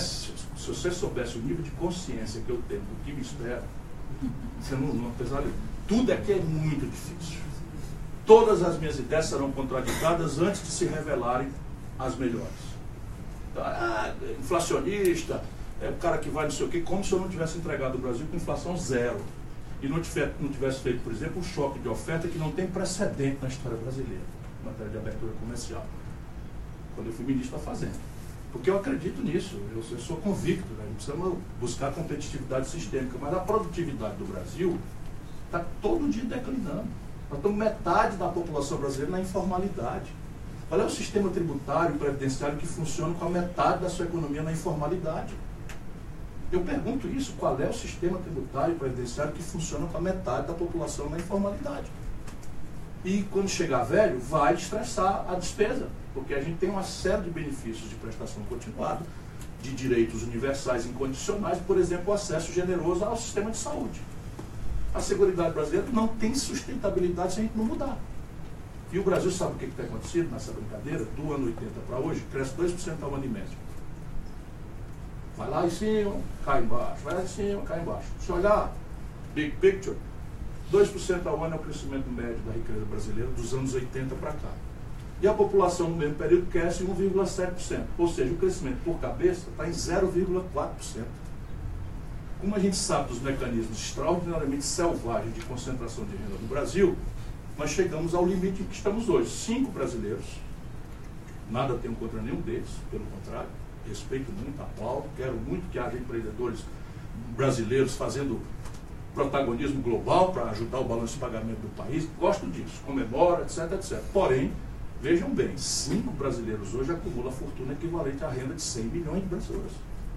você soubesse o nível de consciência que eu tenho do que me espera, você não apesar de tudo aqui é muito difícil. todas as minhas ideias serão contraditadas antes de se revelarem as melhores. Então, inflacionista, é o cara que vai não sei o quê, como se eu não tivesse entregado o Brasil com inflação zero. E não tivesse feito, por exemplo, um choque de oferta que não tem precedente na história brasileira, em matéria de abertura comercial, quando eu fui ministro da Fazenda. Porque eu acredito nisso, eu sou convicto, né? Não precisamos buscar competitividade sistêmica, mas a produtividade do Brasil está todo dia declinando. Nós estamos metade da população brasileira na informalidade. Qual é o sistema tributário e previdenciário que funciona com a metade da sua economia na informalidade? Eu pergunto isso, qual é o sistema tributário e previdenciário que funciona com a metade da população na informalidade? E quando chegar velho, vai estressar a despesa, porque a gente tem uma série de benefícios de prestação continuada, de direitos universais incondicionais, por exemplo, o acesso generoso ao sistema de saúde. A Seguridade brasileira não tem sustentabilidade se a gente não mudar. E o Brasil sabe o que tem acontecido nessa brincadeira? Do ano 80 para hoje, cresce 2% ao ano e médio. Vai lá em cima, cai embaixo. Vai lá em cima, cai embaixo. Se olhar, big picture, 2% ao ano é o crescimento médio da riqueza brasileira dos anos 80 para cá. E a população no mesmo período cresce em 1,7%. Ou seja, o crescimento por cabeça está em 0,4%. Como a gente sabe dos mecanismos extraordinariamente selvagens de concentração de renda no Brasil, nós chegamos ao limite em que estamos hoje. 5 brasileiros, nada tenho contra nenhum deles, pelo contrário, respeito muito, aplaudo, quero muito que haja empreendedores brasileiros fazendo protagonismo global para ajudar o balanço de pagamento do país, gosto disso, comemoro, etc, etc. Porém, vejam bem, 5 brasileiros hoje acumulam fortuna equivalente à renda de 100 milhões de brasileiros.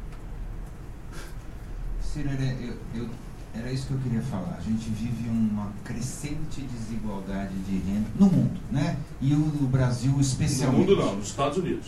Ciro, era isso que eu queria falar. A gente vive uma crescente desigualdade de renda no mundo, né? E o Brasil especialmente. No mundo não, nos Estados Unidos.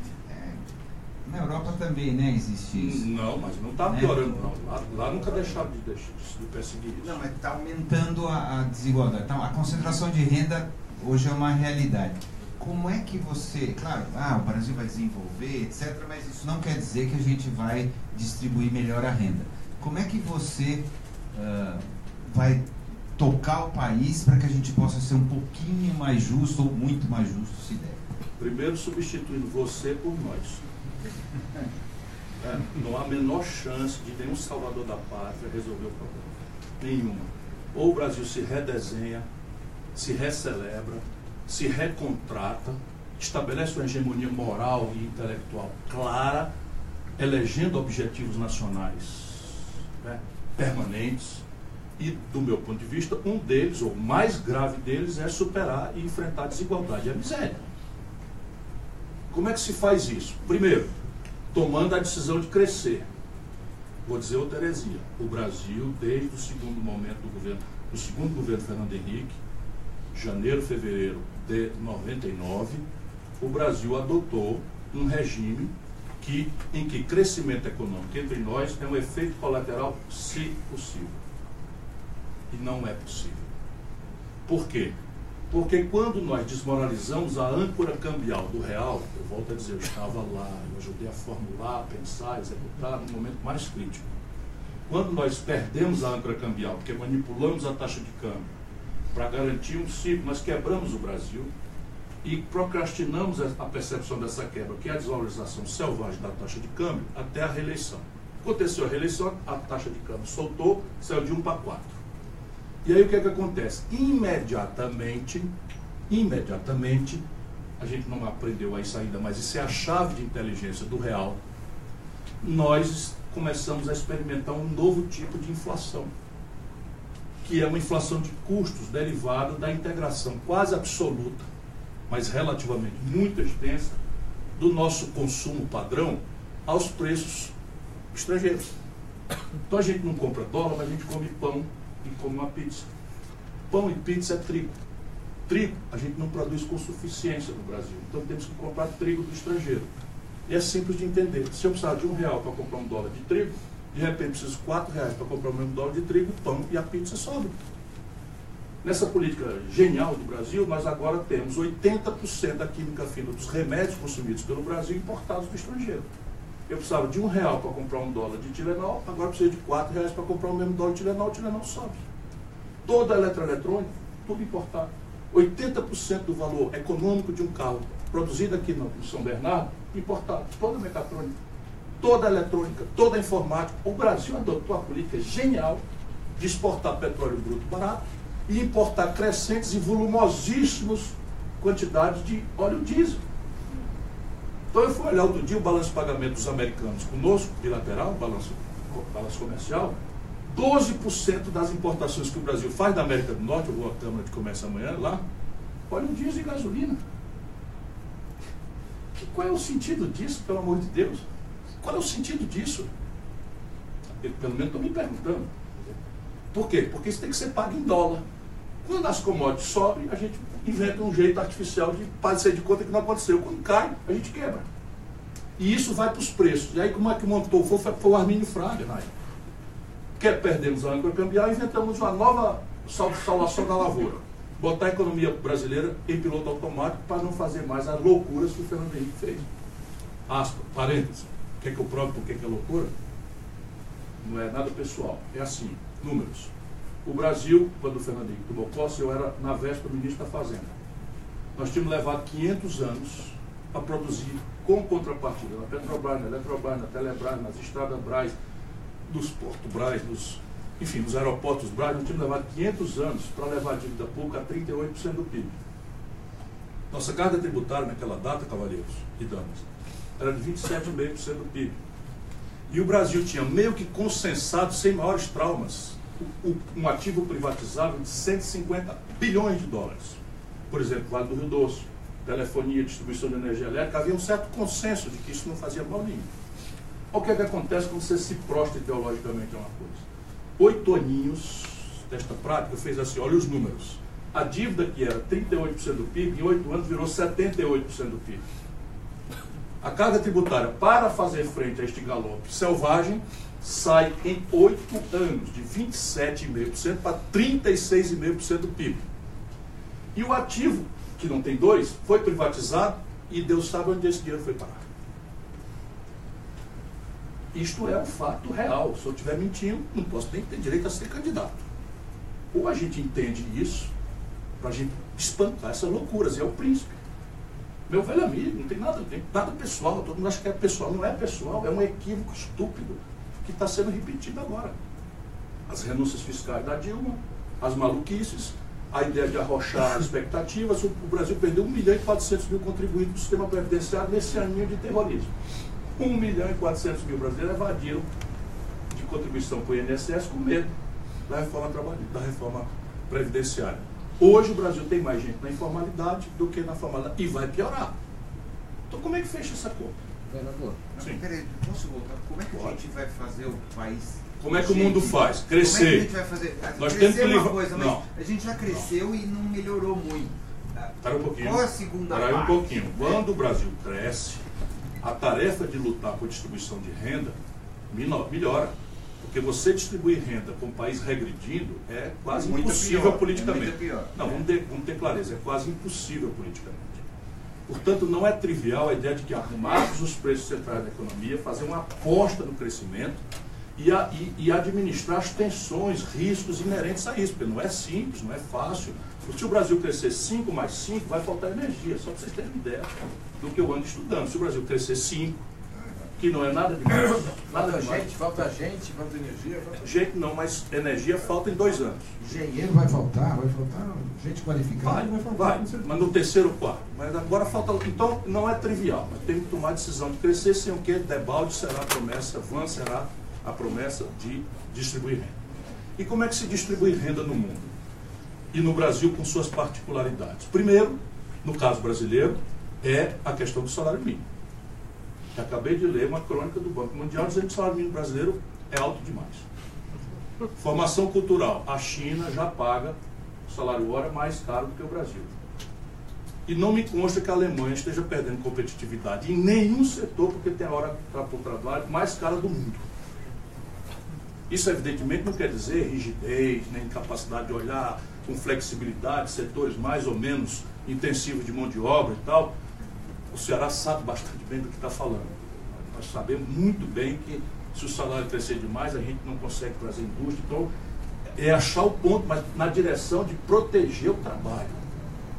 Na Europa também, né, existe isso. Não, mas não está piorando, não. Lá nunca deixaram de perseguir isso. Não, mas está aumentando a desigualdade. Então, a concentração de renda hoje é uma realidade. Como é que você... Claro, o Brasil vai desenvolver, etc., mas isso não quer dizer que a gente vai distribuir melhor a renda. Como é que você vai tocar o país para que a gente possa ser um pouquinho mais justo ou muito mais justo, se der? Primeiro, substituindo você por nós. Não há a menor chance de nenhum salvador da pátria resolver o problema. Nenhuma. Ou o Brasil se redesenha, se recelebra, se recontrata, estabelece uma hegemonia moral e intelectual clara, elegendo objetivos nacionais permanentes, e, do meu ponto de vista, um deles, ou o mais grave deles, é superar e enfrentar a desigualdade e a miséria. Como é que se faz isso? Primeiro, tomando a decisão de crescer. Vou dizer outra heresia. O Brasil, desde o segundo momento do governo, do segundo governo Fernando Henrique, janeiro, fevereiro de 99, o Brasil adotou um regime em que crescimento econômico entre nós é um efeito colateral, se possível. E não é possível. Por quê? Porque quando nós desmoralizamos a âncora cambial do real, eu volto a dizer, eu estava lá, eu ajudei a formular, a pensar, a executar no momento mais crítico. Quando nós perdemos a âncora cambial, porque manipulamos a taxa de câmbio para garantir um ciclo, nós quebramos o Brasil e procrastinamos a percepção dessa quebra, que é a desvalorização selvagem da taxa de câmbio, até a reeleição. Aconteceu a reeleição, a taxa de câmbio soltou, saiu de 1 para 4. E aí o que é que acontece? Imediatamente, a gente não aprendeu a isso ainda, mas isso é a chave de inteligência do real, nós começamos a experimentar um novo tipo de inflação, que é uma inflação de custos derivada da integração quase absoluta, mas relativamente muito extensa, do nosso consumo padrão aos preços estrangeiros. Então a gente não compra dólar, mas a gente come pão e come uma pizza. Pão e pizza é trigo. Trigo a gente não produz com suficiência no Brasil, então temos que comprar trigo do estrangeiro. E é simples de entender. Se eu precisar de R$1 para comprar um dólar de trigo, de repente preciso de R$4 para comprar o mesmo dólar de trigo, pão e a pizza sobra. Nessa política genial do Brasil, nós agora temos 80% da química fina dos remédios consumidos pelo Brasil importados do estrangeiro. Eu precisava de R$1 para comprar um dólar de Tilenol, agora preciso de R$4 para comprar o mesmo dólar de Tilenol, o Tilenol sobe. Toda a eletroeletrônica, tudo importado. 80% do valor econômico de um carro produzido aqui no São Bernardo, importado. Toda a mecatrônica, toda a eletrônica, toda a informática. O Brasil adotou a política genial de exportar petróleo bruto barato e importar crescentes e volumosíssimas quantidades de óleo diesel. Então eu fui olhar outro dia o balanço de pagamento dos americanos conosco, bilateral, balanço comercial. 12% das importações que o Brasil faz da América do Norte, eu vou à Câmara de Comércio amanhã lá, óleo diesel e gasolina. Qual é o sentido disso, pelo amor de Deus? Qual é o sentido disso? Eu, pelo menos, estou me perguntando. Por quê? Porque isso tem que ser pago em dólar. Quando as commodities sobem, a gente inventa um jeito artificial de fazer de conta que não aconteceu. Quando cai, a gente quebra. E isso vai para os preços. E aí, como é que montou? Foi o Armínio Fraga, na época. Perdemos a âncora cambial e inventamos uma nova salvação da lavoura. Botar a economia brasileira em piloto automático para não fazer mais as loucuras que o Fernando Henrique fez. Aspa, parênteses. Quer que eu prove por que é loucura? Não é nada pessoal. É assim, números. O Brasil, quando o Fernando Henrique tomou posse, eu era, na véspera, ministro da Fazenda. Nós tínhamos levado 500 anos para produzir com contrapartida na Petrobras, na Eletrobras, na Telebrás, nas estradas Brás, dos Porto Brás, enfim, nos aeroportos Brás. Nós tínhamos levado 500 anos para levar a dívida pública a 38% do PIB. Nossa carga tributária naquela data, cavalheiros e damas, era de 27,5% do PIB. E o Brasil tinha meio que consensado, sem maiores traumas, um ativo privatizável de 150 bilhões de dólares. Por exemplo, Vale do Rio Doce, telefonia, distribuição de energia elétrica, havia um certo consenso de que isso não fazia mal nenhum. Olha o que é que acontece quando você se prostra ideologicamente a uma coisa. 8 aninhos desta prática fez assim, olha os números. A dívida que era 38% do PIB, em 8 anos virou 78% do PIB. A carga tributária, para fazer frente a este galope selvagem, sai em 8 anos, de 27,5% para 36,5% do PIB. E o ativo, que não tem 2, foi privatizado e Deus sabe onde esse dinheiro foi parar. Isto é um fato real. Se eu estiver mentindo, não posso nem ter direito a ser candidato. Ou a gente entende isso, para a gente espantar essas loucuras, e é o príncipe. Meu velho amigo, não tem nada pessoal, todo mundo acha que é pessoal. Não é pessoal, é um equívoco estúpido que está sendo repetido agora. As renúncias fiscais da Dilma, as maluquices, a ideia de arrochar expectativas. O Brasil perdeu 1.400.000 contribuintes do sistema previdenciário nesse aninho de terrorismo. 1.400.000 brasileiros evadiram de contribuição para o INSS com medo da reforma previdenciária. Hoje o Brasil tem mais gente na informalidade do que na formalidade e vai piorar. Então como é que fecha essa conta? Vereador. Sim. Peraí, posso voltar? Como é que a gente vai fazer o país? Como é que o mundo faz? Crescer. Como é que a gente vai fazer? Nós crescer temos que é uma livrar. coisa, mas a gente já cresceu e não melhorou muito. Espera um pouquinho. Qual é a segunda Espera aí um parte? pouquinho. Quando o Brasil cresce, a tarefa de lutar por distribuição de renda melhora. Porque você distribuir renda com o país regredindo é quase Muito impossível pior, politicamente. é muito pior. Não, vamos ter clareza, é quase impossível politicamente. Portanto, não é trivial a ideia de que arrumarmos os preços centrais da economia, fazer uma aposta no crescimento e administrar as tensões, riscos inerentes a isso, porque não é simples, não é fácil. Se o Brasil crescer 5 mais 5, vai faltar energia, só para vocês terem ideia do que eu ando estudando. Se o Brasil crescer 5, que não é nada demais, nada demais. Falta gente, falta energia. Gente não, mas energia falta em 2 anos. Engenheiro vai faltar gente qualificada vai faltar. Com certeza. Mas no terceiro quarto. Mas agora falta. Então não é trivial, mas tem que tomar a decisão de crescer sem o que debalde será a promessa, vã será a promessa de distribuir renda. E como é que se distribui renda no mundo? E no Brasil com suas particularidades. Primeiro, no caso brasileiro, é a questão do salário mínimo. Acabei de ler uma crônica do Banco Mundial dizendo que o salário mínimo brasileiro é alto demais. Formação cultural. A China já paga o salário hora mais caro do que o Brasil. E não me consta que a Alemanha esteja perdendo competitividade em nenhum setor, porque tem a hora para o trabalho mais cara do mundo. Isso, evidentemente, não quer dizer rigidez, nem incapacidade de olhar com flexibilidade, setores mais ou menos intensivos de mão de obra e tal. O Ceará sabe bastante bem do que está falando. Nós sabemos muito bem que se o salário crescer demais, a gente não consegue trazer indústria. Então, é achar o ponto, mas na direção de proteger o trabalho.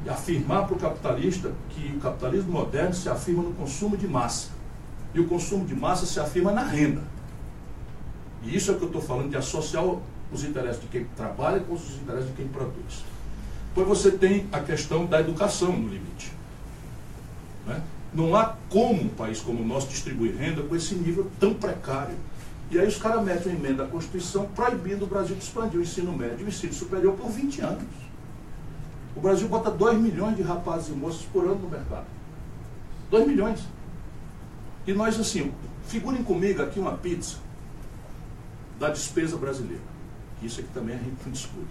e afirmar para o capitalista que o capitalismo moderno se afirma no consumo de massa. E o consumo de massa se afirma na renda. E isso é o que eu estou falando, de associar os interesses de quem trabalha com os interesses de quem produz. Depois você tem a questão da educação no limite. Né? Não há como um país como o nosso distribuir renda com esse nível tão precário. E aí os caras metem uma emenda à Constituição proibindo o Brasil de expandir o ensino médio e o ensino superior por 20 anos. O Brasil bota 2 milhões de rapazes e moças por ano no mercado. 2 milhões. E nós, assim, figurem comigo aqui uma pizza da despesa brasileira. Isso aqui também a gente não discute.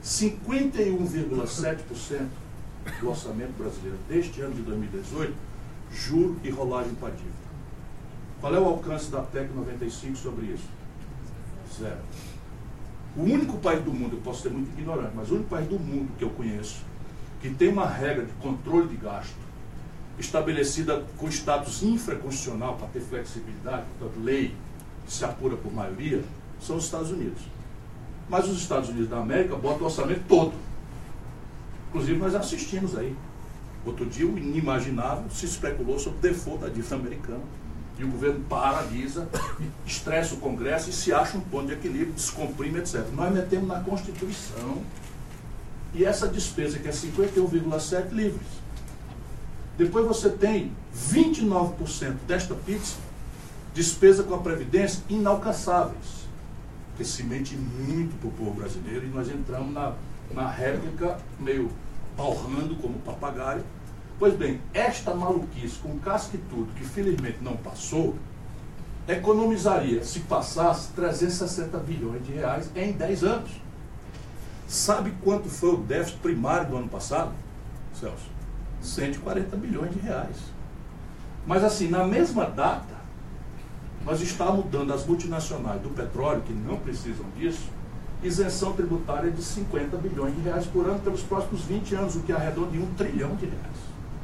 51,7% do orçamento brasileiro deste ano de 2018, juro e rolagem para dívida. Qual é o alcance da PEC 95 sobre isso? Zero. O único país do mundo, eu posso ser muito ignorante, mas o único país do mundo que eu conheço que tem uma regra de controle de gasto estabelecida com status infraconstitucional para ter flexibilidade, portanto, lei que se apura por maioria, são os Estados Unidos. Mas os Estados Unidos da América botam o orçamento todo. Inclusive, nós assistimos aí. Outro dia, o inimaginável se especulou sobre o default da dívida americana. E o governo paralisa, estressa o Congresso e se acha um ponto de equilíbrio, descomprime, etc. Nós metemos na Constituição e essa despesa, que é 51,7% livres. Depois você tem 29% desta pizza, despesa com a Previdência, inalcançáveis. Porque se mente muito para o povo brasileiro e nós entramos na réplica meio palrando como papagaio. Pois bem, esta maluquice com casca e tudo, que felizmente não passou, economizaria, se passasse, 360 bilhões de reais em 10 anos. Sabe quanto foi o déficit primário do ano passado, Celso? 140 bilhões de reais. Mas assim, na mesma data, nós estávamos dando às multinacionais do petróleo, que não precisam disso, isenção tributária de 50 bilhões de reais por ano pelos próximos 20 anos, o que arredonda em 1 trilhão de reais.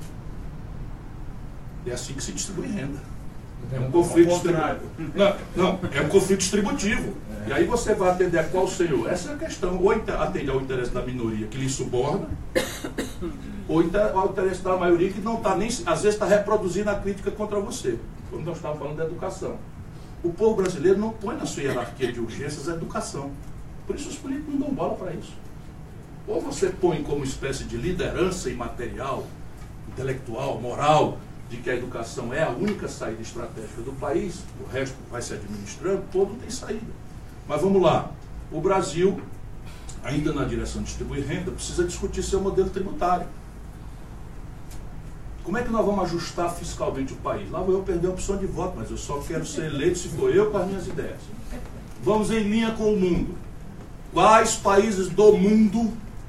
É assim que se distribui renda. É um conflito distributivo. Não, é um conflito distributivo. E aí você vai atender a qual senhor? Essa é a questão. Ou atende ao interesse da minoria que lhe suborna, ou ao interesse da maioria que não está nem, às vezes está reproduzindo a crítica contra você. Quando nós estávamos falando da educação. O povo brasileiro não põe na sua hierarquia de urgências a educação. Por isso os políticos não dão bola para isso. Ou você põe como espécie de liderança imaterial, intelectual, moral, de que a educação é a única saída estratégica do país, o resto vai se administrando, todo tem saída. Mas vamos lá, o Brasil, ainda na direção de distribuir renda, precisa discutir seu modelo tributário. Como é que nós vamos ajustar fiscalmente o país? Lá vou eu perder a opção de voto, mas eu só quero ser eleito se for eu com as minhas ideias. Vamos em linha com o mundo. Quais países do mundo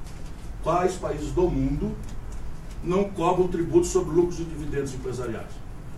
não cobram tributo sobre lucros e dividendos empresariais?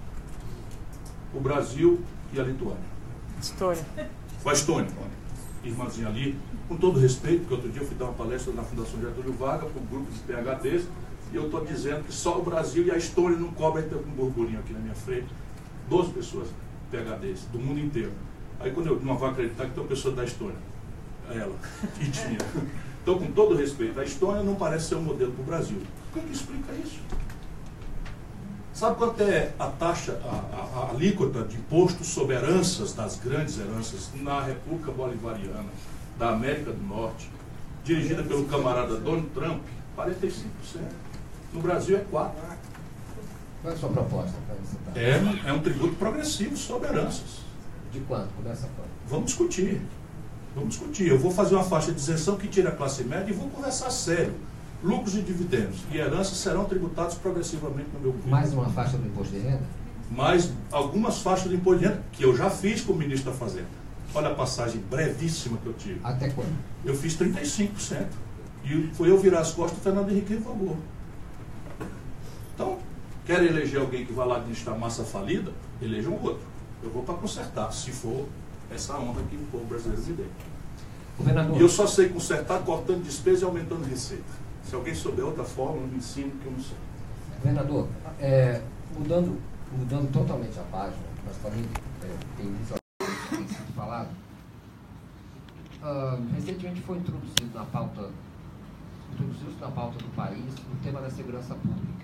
O Brasil e a Lituânia. Estônia. Com a Estônia. Irmãzinha ali, com todo respeito, porque outro dia eu fui dar uma palestra na Fundação Getúlio Vargas para um grupo de PhDs, e eu estou dizendo que só o Brasil e a Estônia não cobram, aí tem um burburinho aqui na minha frente, 12 pessoas PhDs do mundo inteiro. Aí quando eu não vou acreditar que tem uma pessoa da Estônia, ela, e tinha. Então, com todo respeito, a Estônia não parece ser um modelo para o Brasil. Como que explica isso? Sabe quanto é a taxa, a alíquota de imposto sobre heranças, das grandes heranças, na República Bolivariana da América do Norte, dirigida pelo camarada Donald Trump? 45%. No Brasil é 4%. Qual é a sua proposta para isso? É um tributo progressivo sobre heranças. De quanto? Começa quanto? Vamos discutir. Eu vou fazer uma faixa de isenção que tire a classe média e vou conversar sério. Lucros e dividendos e heranças serão tributados progressivamente no meu governo. Mais uma faixa do imposto de renda? Mais algumas faixas do imposto de renda, que eu já fiz como ministro da Fazenda. Olha a passagem brevíssima que eu tive. Até quando? Eu fiz 35%. E foi eu virar as costas, o Fernando Henrique revogou. Então, quer eleger alguém que vai lá administrar massa falida? Eleja um outro. Eu vou para consertar, se for essa honra que o povo brasileiro me dê. E eu só sei consertar cortando despesa e aumentando receita. Se alguém souber outra forma, me ensine, que eu não sei. Governador, mudando totalmente a página, nós também tem sido falado, recentemente foi introduzido na pauta introduziu-se na pauta do país o tema da segurança pública.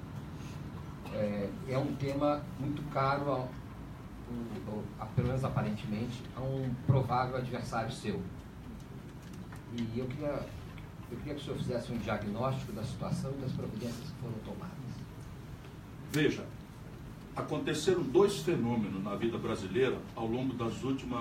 É um tema muito caro, pelo menos aparentemente, a um provável adversário seu. E eu queria que o senhor fizesse um diagnóstico da situação e das providências que foram tomadas. Veja, aconteceram dois fenômenos na vida brasileira ao longo da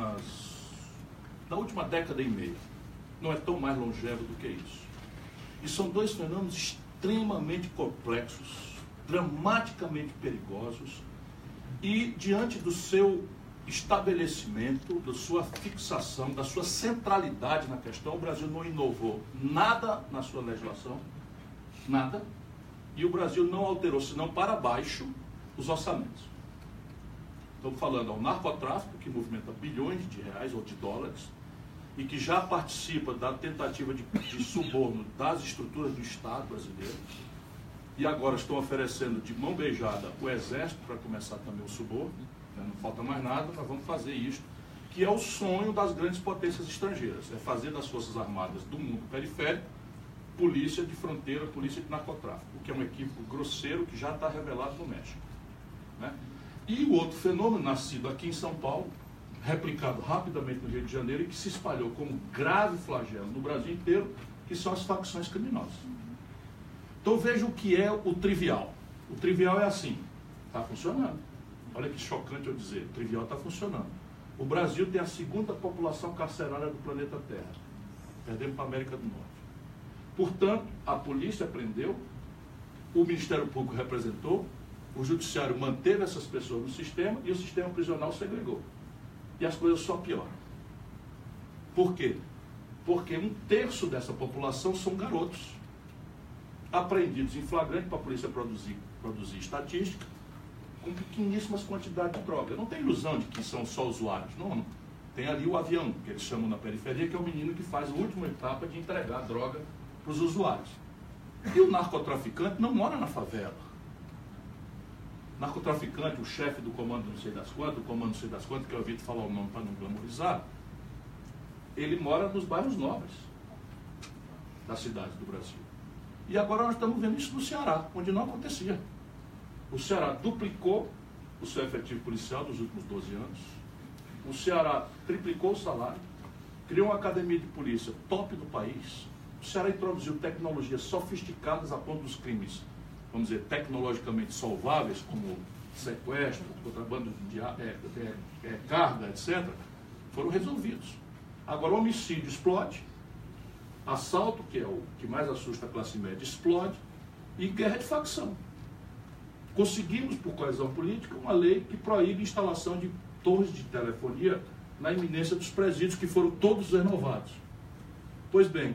última década e meia. Não é tão mais longevo do que isso. E são dois fenômenos extremamente complexos, dramaticamente perigosos, e diante do seu estabelecimento, da sua fixação, da sua centralidade na questão, o Brasil não inovou nada na sua legislação, nada, e o Brasil não alterou, senão para baixo, os orçamentos. Estamos falando ao narcotráfico, que movimenta bilhões de reais ou de dólares, e que já participa da tentativa de suborno das estruturas do Estado brasileiro, e agora estão oferecendo de mão beijada o Exército para começar também o suborno. Não falta mais nada, nós vamos fazer isso, que é o sonho das grandes potências estrangeiras, é fazer das Forças Armadas do mundo periférico polícia de fronteira, polícia de narcotráfico, o que é um equívoco grosseiro que já está revelado no México, né? E o outro fenômeno, nascido aqui em São Paulo, replicado rapidamente no Rio de Janeiro e que se espalhou como grave flagelo no Brasil inteiro, que são as facções criminosas. Então veja o que é o trivial. O trivial é assim, está funcionando. Olha que chocante eu dizer, o trivial está funcionando. O Brasil tem a segunda população carcerária do planeta Terra. Perdemos para a América do Norte. Portanto, a polícia prendeu, o Ministério Público representou, o Judiciário manteve essas pessoas no sistema e o sistema prisional segregou. E as coisas só pioram. Por quê? Porque 1/3 dessa população são garotos, apreendidos em flagrante para a polícia produzir estatística, com pequeníssimas quantidades de droga. Não tem ilusão de que são só usuários, não. Tem ali o avião, que eles chamam na periferia, que é o menino que faz a última etapa de entregar a droga para os usuários. E o narcotraficante não mora na favela. O narcotraficante, o chefe do comando não sei das quantas, o comando não sei das quantas, que eu ouvi falar o nome para não glamorizar, ele mora nos bairros nobres das cidades do Brasil. E agora nós estamos vendo isso no Ceará, onde não acontecia. O Ceará duplicou o seu efetivo policial nos últimos 12 anos. O Ceará triplicou o salário, criou uma academia de polícia top do país. O Ceará introduziu tecnologias sofisticadas a ponto dos crimes, vamos dizer, tecnologicamente solváveis, como sequestro, contrabando de carga, etc., foram resolvidos. Agora o homicídio explode, assalto, que é o que mais assusta a classe média, explode, e guerra de facção. Conseguimos, por coesão política, uma lei que proíbe a instalação de torres de telefonia na iminência dos presídios, que foram todos renovados. Pois bem,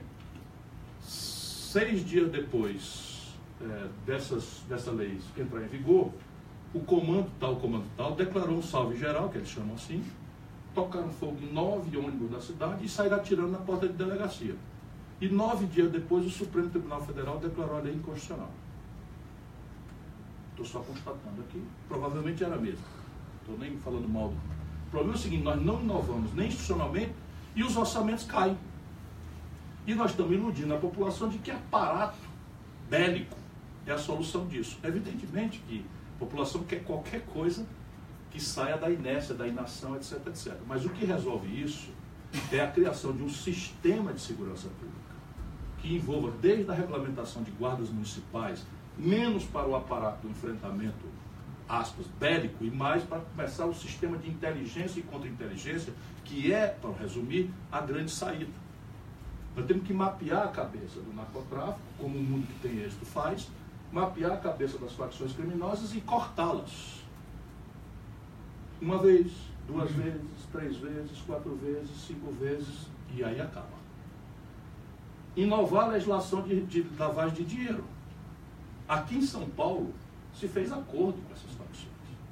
6 dias depois dessa lei entrar em vigor, o comando tal, declarou um salve geral, que eles chamam assim, tocaram fogo em 9 ônibus da cidade e saíram atirando na porta de delegacia. E 9 dias depois, o Supremo Tribunal Federal declarou a lei inconstitucional. Estou só constatando aqui, provavelmente era mesmo. Estou nem falando mal do... O problema é o seguinte, nós não inovamos nem institucionalmente e os orçamentos caem. E nós estamos iludindo a população de que aparato bélico é a solução disso. Evidentemente que a população quer qualquer coisa que saia da inércia, da inação, etc, etc. Mas o que resolve isso é a criação de um sistema de segurança pública que envolva desde a regulamentação de guardas municipais, menos para o aparato do enfrentamento, aspas, bélico, e mais para começar o sistema de inteligência e contra-inteligência, que é, para resumir, a grande saída. Nós temos que mapear a cabeça do narcotráfico, como o mundo que tem êxito faz, mapear a cabeça das facções criminosas e cortá-las. 1 vez, 2 vezes, 3 vezes, 4 vezes, 5 vezes, e aí acaba. Inovar a legislação de lavagem de dinheiro. Aqui em São Paulo, se fez acordo com essas facções.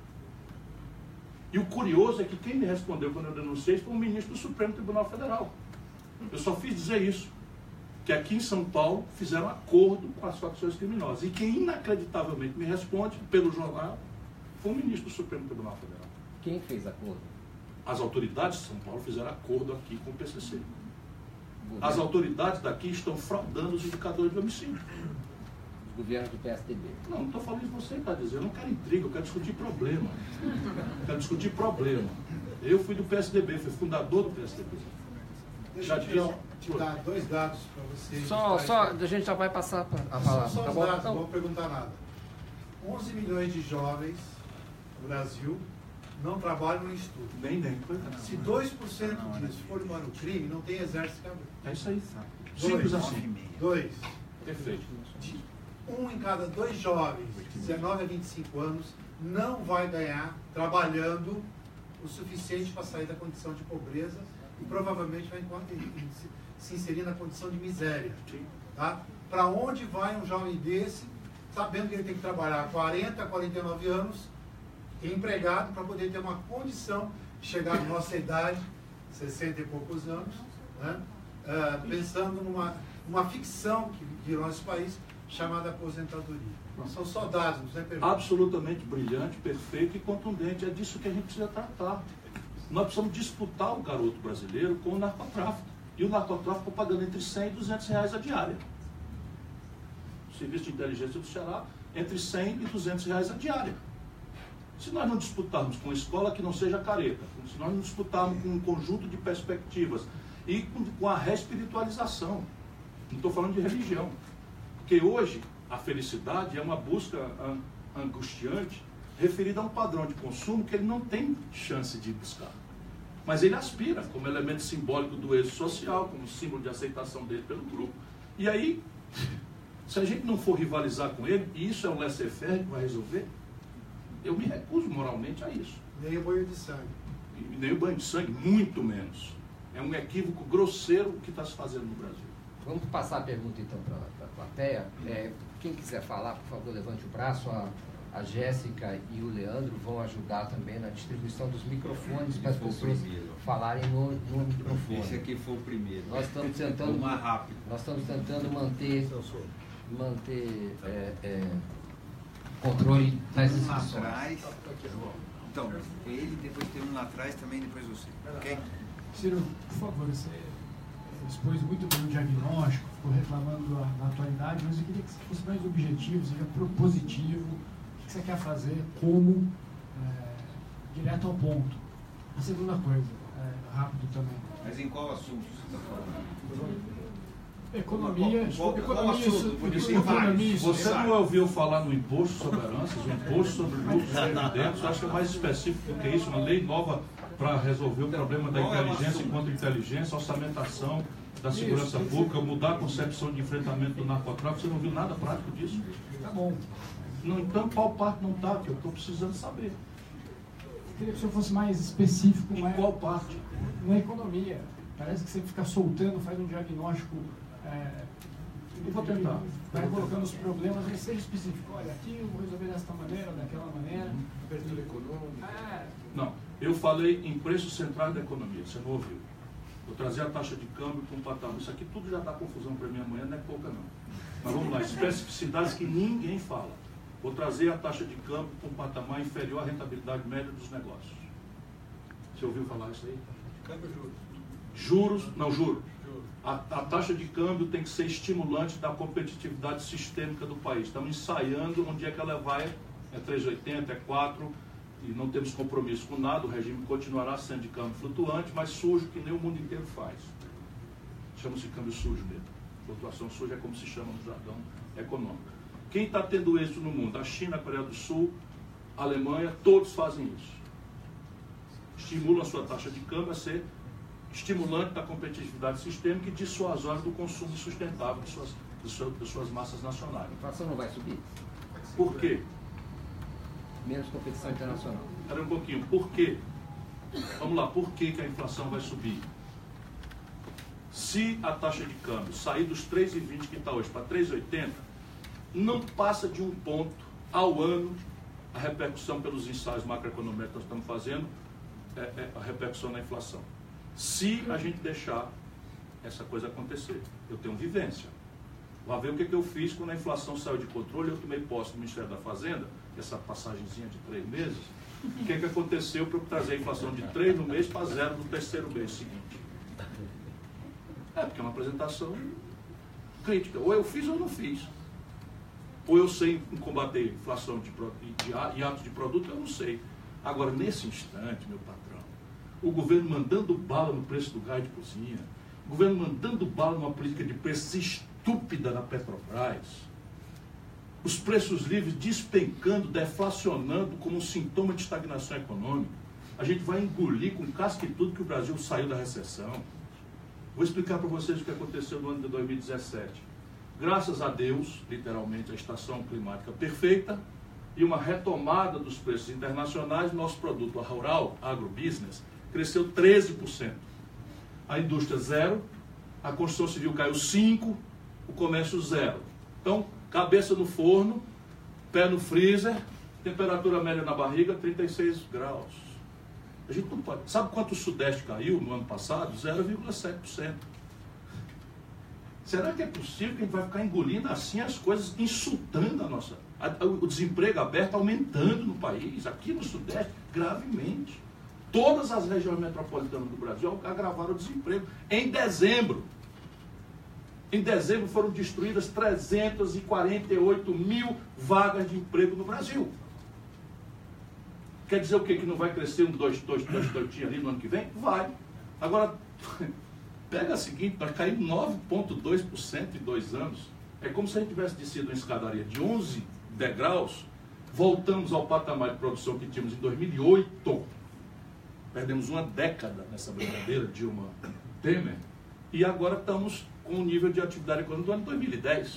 E o curioso é que quem me respondeu quando eu denunciei foi o ministro do Supremo Tribunal Federal. Eu só fiz dizer isso, que aqui em São Paulo fizeram acordo com as facções criminosas. E quem inacreditavelmente me responde, pelo jornal, foi o ministro do Supremo Tribunal Federal. Quem fez acordo? As autoridades de São Paulo fizeram acordo aqui com o PCC. As autoridades daqui estão fraudando os indicadores de homicídio. Os governos do PSDB. Não estou falando isso, você está dizendo. Eu não quero intriga, eu quero discutir problema. Quero discutir problema. Eu fui do PSDB, fui fundador do PSDB. Deixa eu te dar 2 dados para você. A gente já vai passar a palavra. Só Tá os bom? dados, Então, não vou perguntar nada. 11 milhões de jovens no Brasil não trabalham nem estudam. Nem. Se 2% disso forem no crime, não tem exército que abrir. É isso aí. Simples assim. 2. Perfeito. 1 em cada 2 jovens, 19 a 25 anos, não vai ganhar trabalhando o suficiente para sair da condição de pobreza e provavelmente vai se inserir na condição de miséria. Tá? Para onde vai um jovem desse, sabendo que ele tem que trabalhar 40, 49 anos, empregado, para poder ter uma condição de chegar na nossa idade, 60 e poucos anos, né? Pensando numa ficção que virou nosso país, chamada aposentadoria. São só dados, né, Pedro? Absolutamente brilhante, perfeito e contundente. É disso que a gente precisa tratar. Nós precisamos disputar o garoto brasileiro com o narcotráfico. E o narcotráfico pagando entre 100 e 200 reais a diária. O Serviço de Inteligência do Ceará, entre 100 e 200 reais a diária. Se nós não disputarmos com uma escola que não seja careta, se nós não disputarmos com um conjunto de perspectivas e com a reespiritualização, não estou falando de religião, porque hoje a felicidade é uma busca angustiante referida a um padrão de consumo que ele não tem chance de buscar. Mas ele aspira como elemento simbólico do êxito social, como símbolo de aceitação dele pelo grupo. E aí, se a gente não for rivalizar com ele, e isso é um laissez-faire que vai resolver, eu me recuso moralmente a isso. Nem o banho de sangue. E nem o banho de sangue, muito menos. É um equívoco grosseiro o que está se fazendo no Brasil. vamos passar a pergunta então para a plateia. Quem quiser falar, por favor, levante o braço. A Jéssica e o Leandro vão ajudar também na distribuição dos microfones para as pessoas falarem no microfone. Esse aqui foi o primeiro. Nós estamos tentando, mais rápido. Nós estamos tentando manter controle das inscrições. Lá atrás. Então, ele, depois tem um lá atrás também, depois você. Ok? Ciro, por favor, você expôs muito bem o diagnóstico, ficou reclamando na atualidade, mas eu queria que você fosse mais objetivo, seja propositivo. O que você quer fazer, como, direto ao ponto. A segunda coisa, rápido também. Mas em qual assunto você está falando? Economia, qual assunto? Você não ouviu falar no imposto sobre heranças, o imposto sobre lucros e dividendos? Eu acho que é mais específico do que isso, uma lei nova para resolver o problema da inteligência enquanto inteligência, orçamentação da segurança pública, mudar a concepção de enfrentamento do narcotráfico. Você não viu nada prático disso? Tá bom. Não, então, qual parte não está? Que eu estou precisando saber. Eu queria que o senhor fosse mais específico. Em qual parte? Na economia. Parece que você fica soltando, faz um diagnóstico. Eu vou tentar. Vai colocando os problemas, mas seja específico. Olha, aqui eu vou resolver desta maneira, daquela maneira. Abertura econômica. Não, eu falei em preços centrais da economia, você não ouviu. Vou trazer a taxa de câmbio para um patamar. Isso aqui tudo já dá confusão para mim amanhã, não é pouca não. Mas vamos lá, especificidades que ninguém fala. Vou trazer a taxa de câmbio para um patamar inferior à rentabilidade média dos negócios. Você ouviu falar isso aí? Câmbio juros. Juros, não, juro. A taxa de câmbio tem que ser estimulante da competitividade sistêmica do país. Estamos ensaiando onde é que ela vai, é 3,80, é 4, e não temos compromisso com nada, o regime continuará sendo de câmbio flutuante, mas sujo, que nem o mundo inteiro faz. Chama-se câmbio sujo mesmo. Flutuação suja é como se chama no jargão econômico. Quem está tendo êxito no mundo? A China, a Coreia do Sul, a Alemanha, todos fazem isso. Estimulam a sua taxa de câmbio a ser estimulante da competitividade sistêmica e dissuasória do consumo sustentável de suas massas nacionais. A inflação não vai subir? Por quê? Menos competição internacional. Espera um pouquinho. Por quê? Vamos lá. Por que a inflação vai subir? Se a taxa de câmbio sair dos 3,20 que está hoje para 3,80, não passa de um ponto ao ano a repercussão pelos ensaios macroeconômicos que nós estamos fazendo, a repercussão na inflação. Se a gente deixar essa coisa acontecer. Eu tenho vivência. Vá ver o que eu fiz quando a inflação saiu de controle. Eu tomei posse do Ministério da Fazenda, essa passagenzinha de 3 meses. O que aconteceu para eu trazer a inflação de 3 no mês para 0 no terceiro mês seguinte? Porque é uma apresentação crítica. Ou eu fiz ou não fiz. Ou eu sei combater inflação e atos de produto, eu não sei. Agora, nesse instante, meu patrão, o governo mandando bala no preço do gás de cozinha, o governo mandando bala numa política de preços estúpida na Petrobras, os preços livres despencando, deflacionando como um sintoma de estagnação econômica, a gente vai engolir com casca e tudo que o Brasil saiu da recessão. Vou explicar para vocês o que aconteceu no ano de 2017. Graças a Deus, literalmente, a estação climática perfeita e uma retomada dos preços internacionais, nosso produto rural, agrobusiness, cresceu 13%. A indústria 0%, a construção civil caiu 5%, o comércio 0%. Então, cabeça no forno, pé no freezer, temperatura média na barriga, 36 graus. A gente não pode... Sabe quanto o Sudeste caiu no ano passado? 0,7%. Será que é possível que a gente vai ficar engolindo assim as coisas, insultando a nossa... O desemprego aberto aumentando no país, aqui no Sudeste, gravemente. Todas as regiões metropolitanas do Brasil agravaram o desemprego. Em dezembro foram destruídas 348 mil vagas de emprego no Brasil. Quer dizer o quê? Que não vai crescer um 2 ali no ano que vem? Vai. Agora, pega a seguinte, nós caímos 9,2% em 2 anos. É como se a gente tivesse descido uma escadaria de 11 degraus, voltamos ao patamar de produção que tínhamos em 2008. Perdemos uma década nessa brincadeira, Dilma Temer, e agora estamos com o nível de atividade econômica do ano 2010.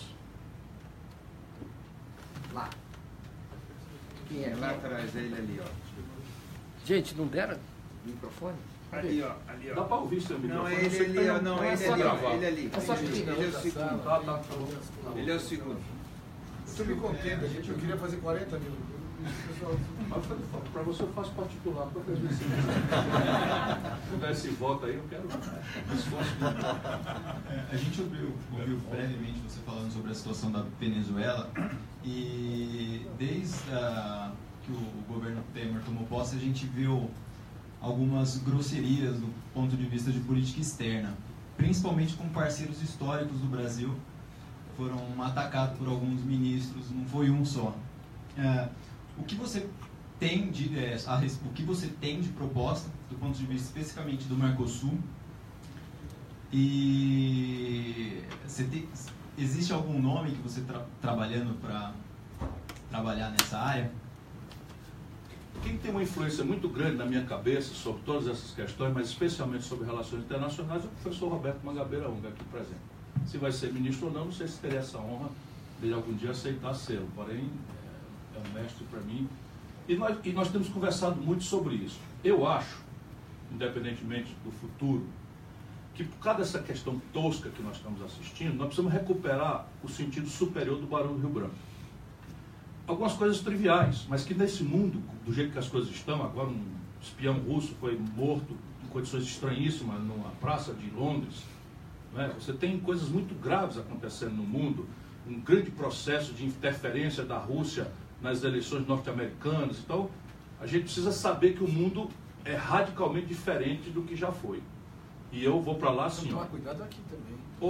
Lá. Quem é? Lá atrás, ele ali, ó. Gente, não deram microfone? Ali, ó. Ali, ó. Dá para ouvir seu microfone? Não, ele ali, ó. Não, ele ali, ó. Ele ali. É só pedir, Ele é o segundo. Tá. Ele é o segundo. Estou me contente, gente. Eu queria fazer 40 mil. Para você eu faço particular, para ver se puder esse voto aí, eu quero esforço. A gente ouviu brevemente você falando sobre a situação da Venezuela e desde que o governo Temer tomou posse, a gente viu algumas grosserias do ponto de vista de política externa, principalmente com parceiros históricos do Brasil, foram atacados por alguns ministros, não foi um só. O que você tem de proposta do ponto de vista especificamente do Mercosul? E existe algum nome que você está trabalhando para trabalhar nessa área? Quem tem uma influência muito grande na minha cabeça sobre todas essas questões, mas especialmente sobre relações internacionais, é o professor Roberto Mangabeira Unger, aqui presente. Se vai ser ministro ou não sei se teria essa honra de algum dia aceitar ser, porém é um mestre para mim. E nós temos conversado muito sobre isso. Eu acho, independentemente do futuro, que por causa dessa questão tosca que nós estamos assistindo, nós precisamos recuperar o sentido superior do Barão do Rio Branco. Algumas coisas triviais, mas que nesse mundo, do jeito que as coisas estão, agora um espião russo foi morto em condições estranhíssimas numa praça de Londres, não é? Você tem coisas muito graves acontecendo no mundo, um grande processo de interferência da Rússia nas eleições norte-americanas. Então, a gente precisa saber que o mundo é radicalmente diferente do que já foi. E eu vou para lá assim, tomar cuidado aqui também.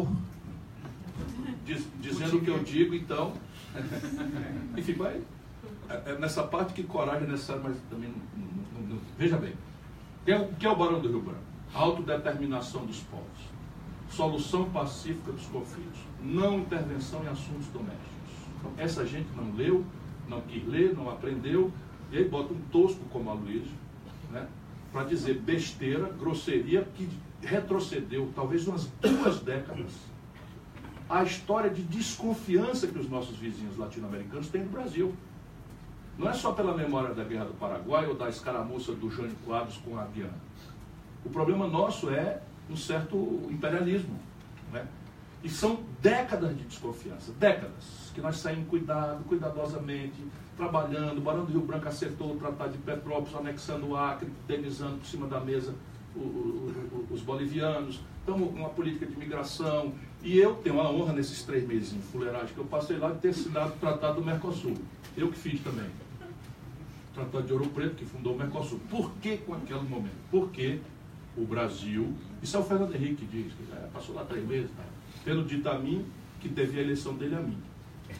Dizendo o que eu digo, então... Enfim, vai... É nessa parte que coragem é necessária, mas também não... Veja bem, o que é o Barão do Rio Branco? Autodeterminação dos povos, solução pacífica dos conflitos, não intervenção em assuntos domésticos. Então, essa gente não leu, não quis ler, não aprendeu, e aí bota um tosco como a Luísa, né, para dizer besteira, grosseria, que retrocedeu talvez umas 2 décadas a história de desconfiança que os nossos vizinhos latino-americanos têm no Brasil. Não é só pela memória da Guerra do Paraguai ou da escaramuça do Jânio Quadros com a Guiana. O problema nosso é um certo imperialismo, né? E são décadas de desconfiança, décadas, que nós saímos cuidadosamente, trabalhando. O Barão do Rio Branco acertou o Tratado de Petrópolis, anexando o Acre, denizando por cima da mesa os bolivianos. Estamos com uma política de imigração. E eu tenho a honra, nesses 3 meses em fuleiragem que eu passei lá, de ter assinado o Tratado do Mercosul. Eu que fiz também. O Tratado de Ouro Preto, que fundou o Mercosul. Por que com aquele momento? Porque o Brasil, isso é o Fernando Henrique que diz, que passou lá 3 meses, tá? Tendo dito a mim que devia a eleição dele a mim.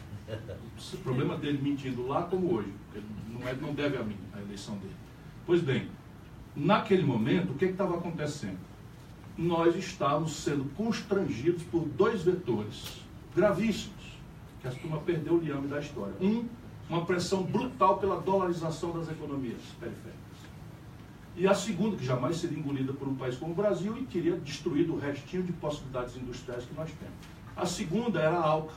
O problema dele mentindo lá como hoje, porque não deve a mim a eleição dele. Pois bem, naquele momento, o que estava acontecendo? Nós estávamos sendo constrangidos por 2 vetores gravíssimos, que a turma perdeu o liame da história. Uma pressão brutal pela dolarização das economias periféricas. E a segunda, que jamais seria engolida por um país como o Brasil e teria destruído o restinho de possibilidades industriais que nós temos. A segunda era a ALCA,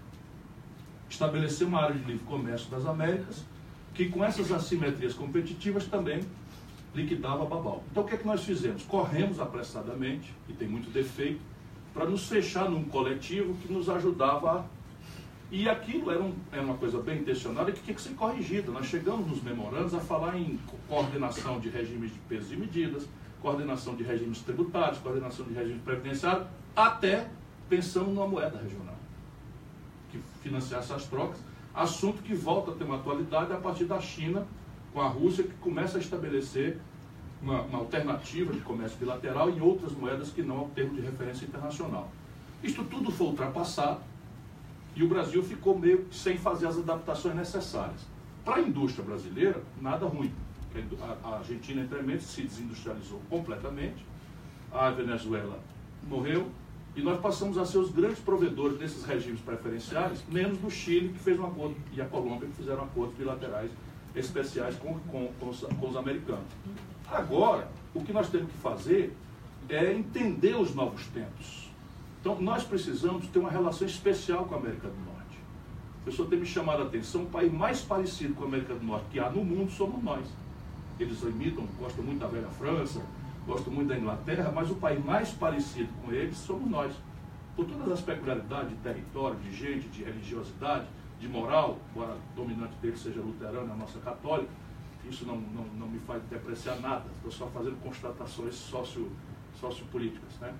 estabelecer uma área de livre comércio das Américas, que com essas assimetrias competitivas também liquidava a Babal. Então o que é que nós fizemos? Corremos apressadamente, e tem muito defeito, para nos fechar num coletivo que nos ajudava a... E aquilo era uma coisa bem intencionada que tinha que ser corrigida. Nós chegamos nos memorandos a falar em coordenação de regimes de pesos e medidas, coordenação de regimes tributários, coordenação de regimes previdenciários, até pensando numa moeda regional que financiasse as trocas, assunto que volta a ter uma atualidade a partir da China com a Rússia, que começa a estabelecer uma alternativa de comércio bilateral em outras moedas que não ao termo de referência internacional. Isto tudo foi ultrapassado e o Brasil ficou meio sem fazer as adaptações necessárias. Para a indústria brasileira, nada ruim. A Argentina, entre meses, se desindustrializou completamente, a Venezuela morreu, e nós passamos a ser os grandes provedores desses regimes preferenciais, menos do Chile, que fez um acordo, e a Colômbia, que fizeram acordos bilaterais especiais com os americanos. Agora, o que nós temos que fazer é entender os novos tempos. Então, nós precisamos ter uma relação especial com a América do Norte. O professor tem me chamado a atenção, o país mais parecido com a América do Norte que há no mundo somos nós. Eles imitam, gostam muito da velha França, gostam muito da Inglaterra, mas o país mais parecido com eles somos nós. Por todas as peculiaridades de território, de gente, de religiosidade, de moral, embora o dominante dele seja luterano, a nossa católica, isso não me faz depreciar nada, estou só fazendo constatações sociopolíticas, né?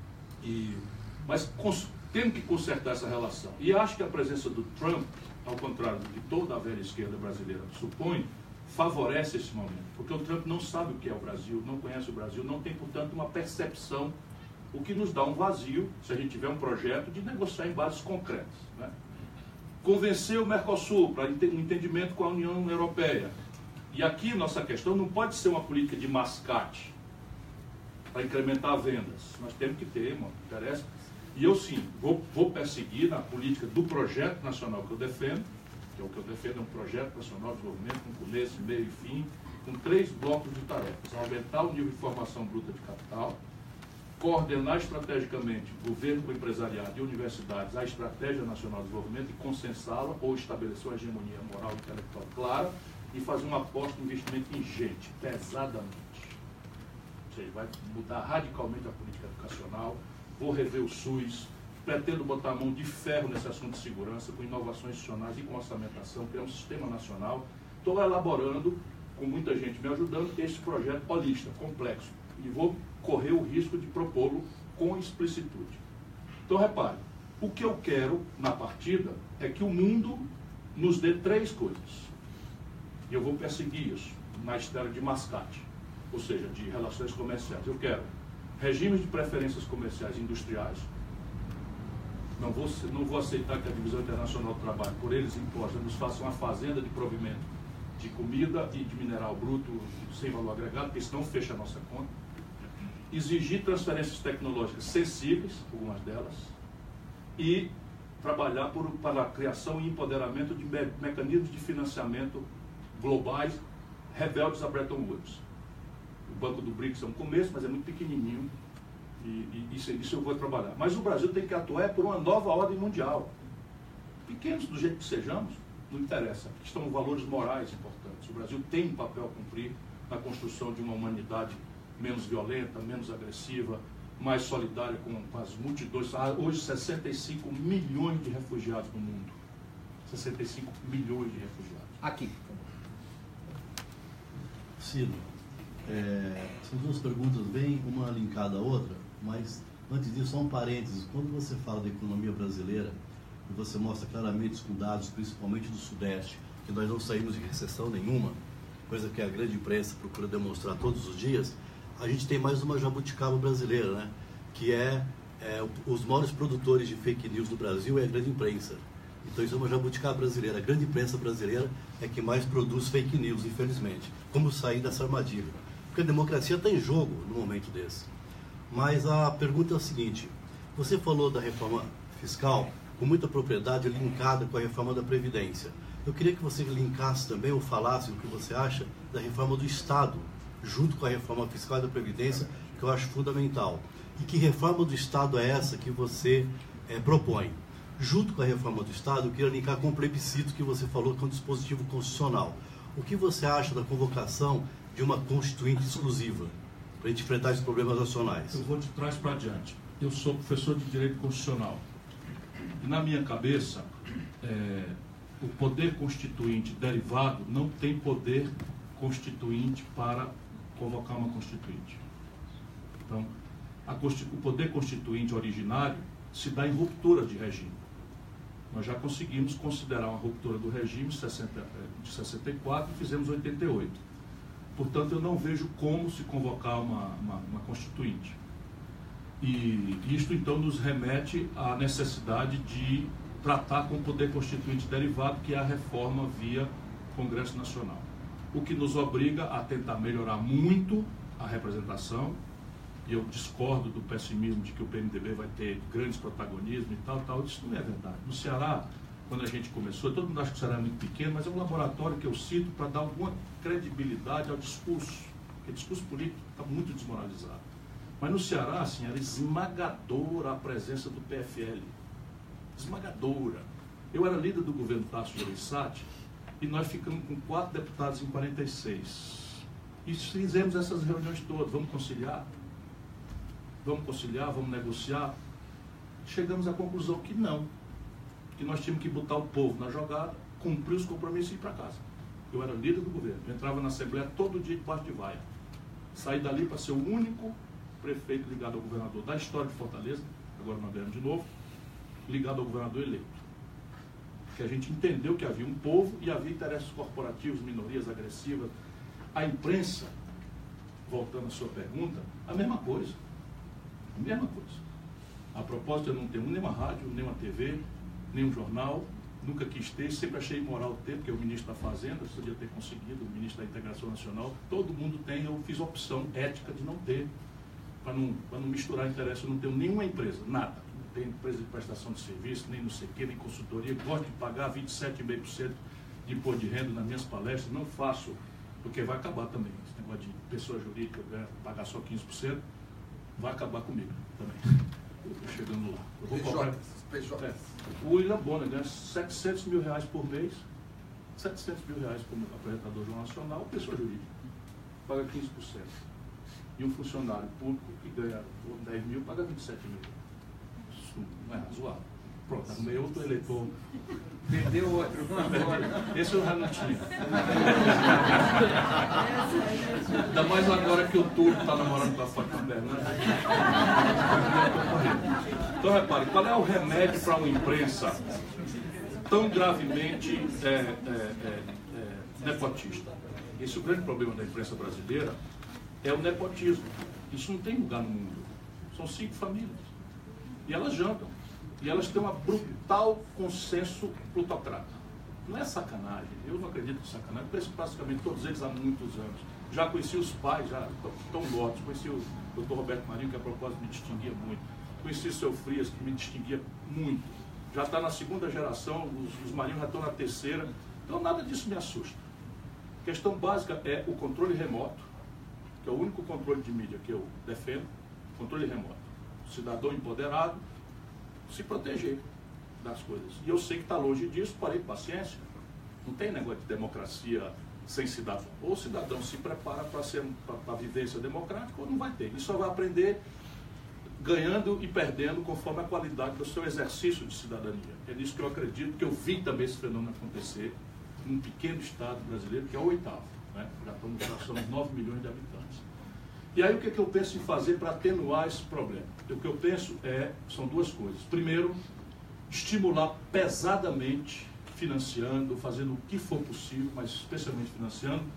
Mas temos que consertar essa relação. E acho que a presença do Trump, ao contrário do que toda a velha esquerda brasileira supõe, favorece esse momento, porque o Trump não sabe o que é o Brasil, não conhece o Brasil, não tem, portanto, uma percepção, o que nos dá um vazio, se a gente tiver um projeto de negociar em bases concretas, né? Convencer o Mercosul para um entendimento com a União Europeia. E aqui nossa questão não pode ser uma política de mascate para incrementar vendas. Nós temos que ter, interessa. E eu sim, vou perseguir na política do projeto nacional que eu defendo, que é o que eu defendo, é um projeto nacional de desenvolvimento com começo, meio e fim, com 3 blocos de tarefas. Aumentar o nível de formação bruta de capital, coordenar estrategicamente governo com empresariado e universidades a estratégia nacional de desenvolvimento e consensá-la ou estabelecer uma hegemonia moral e intelectual clara e fazer uma aposta em investimento em gente, pesadamente. Ou seja, vai mudar radicalmente a política educacional, vou rever o SUS, pretendo botar a mão de ferro nesse assunto de segurança, com inovações institucionais e com orçamentação, criar um sistema nacional. Estou elaborando, com muita gente me ajudando, esse projeto holístico, complexo, e vou correr o risco de propô-lo com explicitude. Então, repare, o que eu quero na partida é que o mundo nos dê 3 coisas. E eu vou perseguir isso na esfera de mascate, ou seja, de relações comerciais. Eu quero regimes de preferências comerciais e industriais. Não vou aceitar que a Divisão Internacional do Trabalho, por eles impostos, nos faça uma fazenda de provimento de comida e de mineral bruto sem valor agregado, porque isso não fecha a nossa conta. Exigir transferências tecnológicas sensíveis, algumas delas, e trabalhar para a criação e empoderamento de mecanismos de financiamento globais rebeldes a Bretton Woods. O Banco do BRICS é um começo, mas é muito pequenininho, e isso eu vou trabalhar. Mas o Brasil tem que atuar por uma nova ordem mundial. Pequenos do jeito que sejamos, não interessa. Aqui estão valores morais importantes. O Brasil tem um papel a cumprir na construção de uma humanidade menos violenta, menos agressiva, mais solidária com as multidões. Há hoje 65 milhões de refugiados no mundo. 65 milhões de refugiados. Aqui. Ciro, são 2 perguntas bem, uma linkada à outra, mas antes disso, só um parênteses. Quando você fala da economia brasileira, e você mostra claramente com dados, principalmente do Sudeste, que nós não saímos de recessão nenhuma, coisa que a grande imprensa procura demonstrar todos os dias, a gente tem mais uma jabuticaba brasileira, né? Que os maiores produtores de fake news do Brasil é a grande imprensa. Então isso é uma jabuticaba brasileira. A grande imprensa brasileira é que mais produz fake news, infelizmente. Como sair dessa armadilha? Porque a democracia está em jogo no momento desse. Mas a pergunta é a seguinte: você falou da reforma fiscal com muita propriedade linkada com a reforma da Previdência. Eu queria que você linkasse também ou falasse o que você acha da reforma do Estado, junto com a reforma fiscal e da Previdência, que eu acho fundamental. E que reforma do Estado é essa que você propõe? Junto com a reforma do Estado, eu queria linkar com o plebiscito que você falou, que é um dispositivo constitucional. O que você acha da convocação de uma constituinte exclusiva para a gente enfrentar esses problemas nacionais? Eu vou de trás para adiante. Eu sou professor de Direito Constitucional. E na minha cabeça, o poder constituinte derivado não tem poder constituinte para convocar uma constituinte. Então, o poder constituinte originário se dá em ruptura de regime. Nós já conseguimos considerar uma ruptura do regime de 64 e fizemos 88. Portanto, eu não vejo como se convocar uma constituinte. E isto, então, nos remete à necessidade de tratar com o poder constituinte derivado, que é a reforma via Congresso Nacional. O que nos obriga a tentar melhorar muito a representação. E eu discordo do pessimismo de que o PMDB vai ter grandes protagonismo e tal. Isso não é verdade. No Ceará, quando a gente começou, todo mundo acha que o Ceará é muito pequeno, mas é um laboratório que eu cito para dar alguma credibilidade ao discurso, porque o discurso político está muito desmoralizado. Mas no Ceará, assim, era esmagadora a presença do PFL. Esmagadora. Eu era líder do governo Tasso Gereissati e nós ficamos com 4 deputados em 46. E fizemos essas reuniões todas. Vamos conciliar? Vamos negociar. Chegamos à conclusão que não. Que nós tínhamos que botar o povo na jogada, cumprir os compromissos e ir para casa. Eu era líder do governo. Eu entrava na Assembleia todo dia debaixo de vaia. Saí dali para ser o único prefeito ligado ao governador da história de Fortaleza, agora nós ganhamos de novo, ligado ao governador eleito. Que a gente entendeu que havia um povo e havia interesses corporativos, minorias agressivas. A imprensa, voltando à sua pergunta, a mesma coisa. A mesma coisa. A propósito, eu não tenho nem uma rádio, nem uma TV, nem um jornal, nunca quis ter, sempre achei imoral ter, porque o ministro da Fazenda, eu podia ter conseguido, o ministro da Integração Nacional, todo mundo tem, eu fiz a opção ética de não ter, para não misturar interesse. Eu não tenho nenhuma empresa, nada. Não tenho empresa de prestação de serviço, nem não sei o quê, nem consultoria, gosto de pagar 27,5% de imposto de renda nas minhas palestras, não faço, porque vai acabar também, esse negócio de pessoa jurídica pagar só 15%, vai acabar comigo também. Eu estou chegando lá. Eu vou cobrar. O William Bonner ganha R$700 mil por mês, R$700 mil como apresentador do Jornal Nacional, pessoa jurídica, paga 15%. E um funcionário público que ganha 10 mil paga 27 mil. Isso não é razoável. Pronto, arrumei outro eleitor. Perdeu outro. Esse eu já não tinha. Ainda mais agora que o Turco está namorando com a Fátima Bernardes. Então, repare, qual é o remédio para uma imprensa tão gravemente nepotista? Esse é o grande problema da imprensa brasileira, é o nepotismo. Isso não tem lugar no mundo. São 5 famílias. E elas jantam. E elas têm um brutal consenso plutocrata. Não é sacanagem. Eu não acredito em sacanagem. Conheço praticamente todos eles há muitos anos. Já conheci os pais, já estão mortos. Conheci o Dr. Roberto Marinho, que a propósito me distinguia muito. Conheci o seu Frias, que me distinguia muito. Já está na 2ª geração, os Marinhos já estão na 3ª. Então nada disso me assusta. A questão básica é o controle remoto, que é o único controle de mídia que eu defendo, controle remoto. O cidadão empoderado se proteger das coisas. E eu sei que está longe disso, porém, paciência. Não tem negócio de democracia sem cidadão. Ou o cidadão se prepara para a vivência democrática, ou não vai ter. Ele só vai aprender ganhando e perdendo conforme a qualidade do seu exercício de cidadania. É nisso que eu acredito, que eu vi também esse fenômeno acontecer num pequeno estado brasileiro, que é o 8º. Né? Já somos 9 milhões de habitantes. E aí o que eu penso em fazer para atenuar esse problema? O que eu penso são 2 coisas. Primeiro, estimular pesadamente, financiando, fazendo o que for possível, mas especialmente financiando,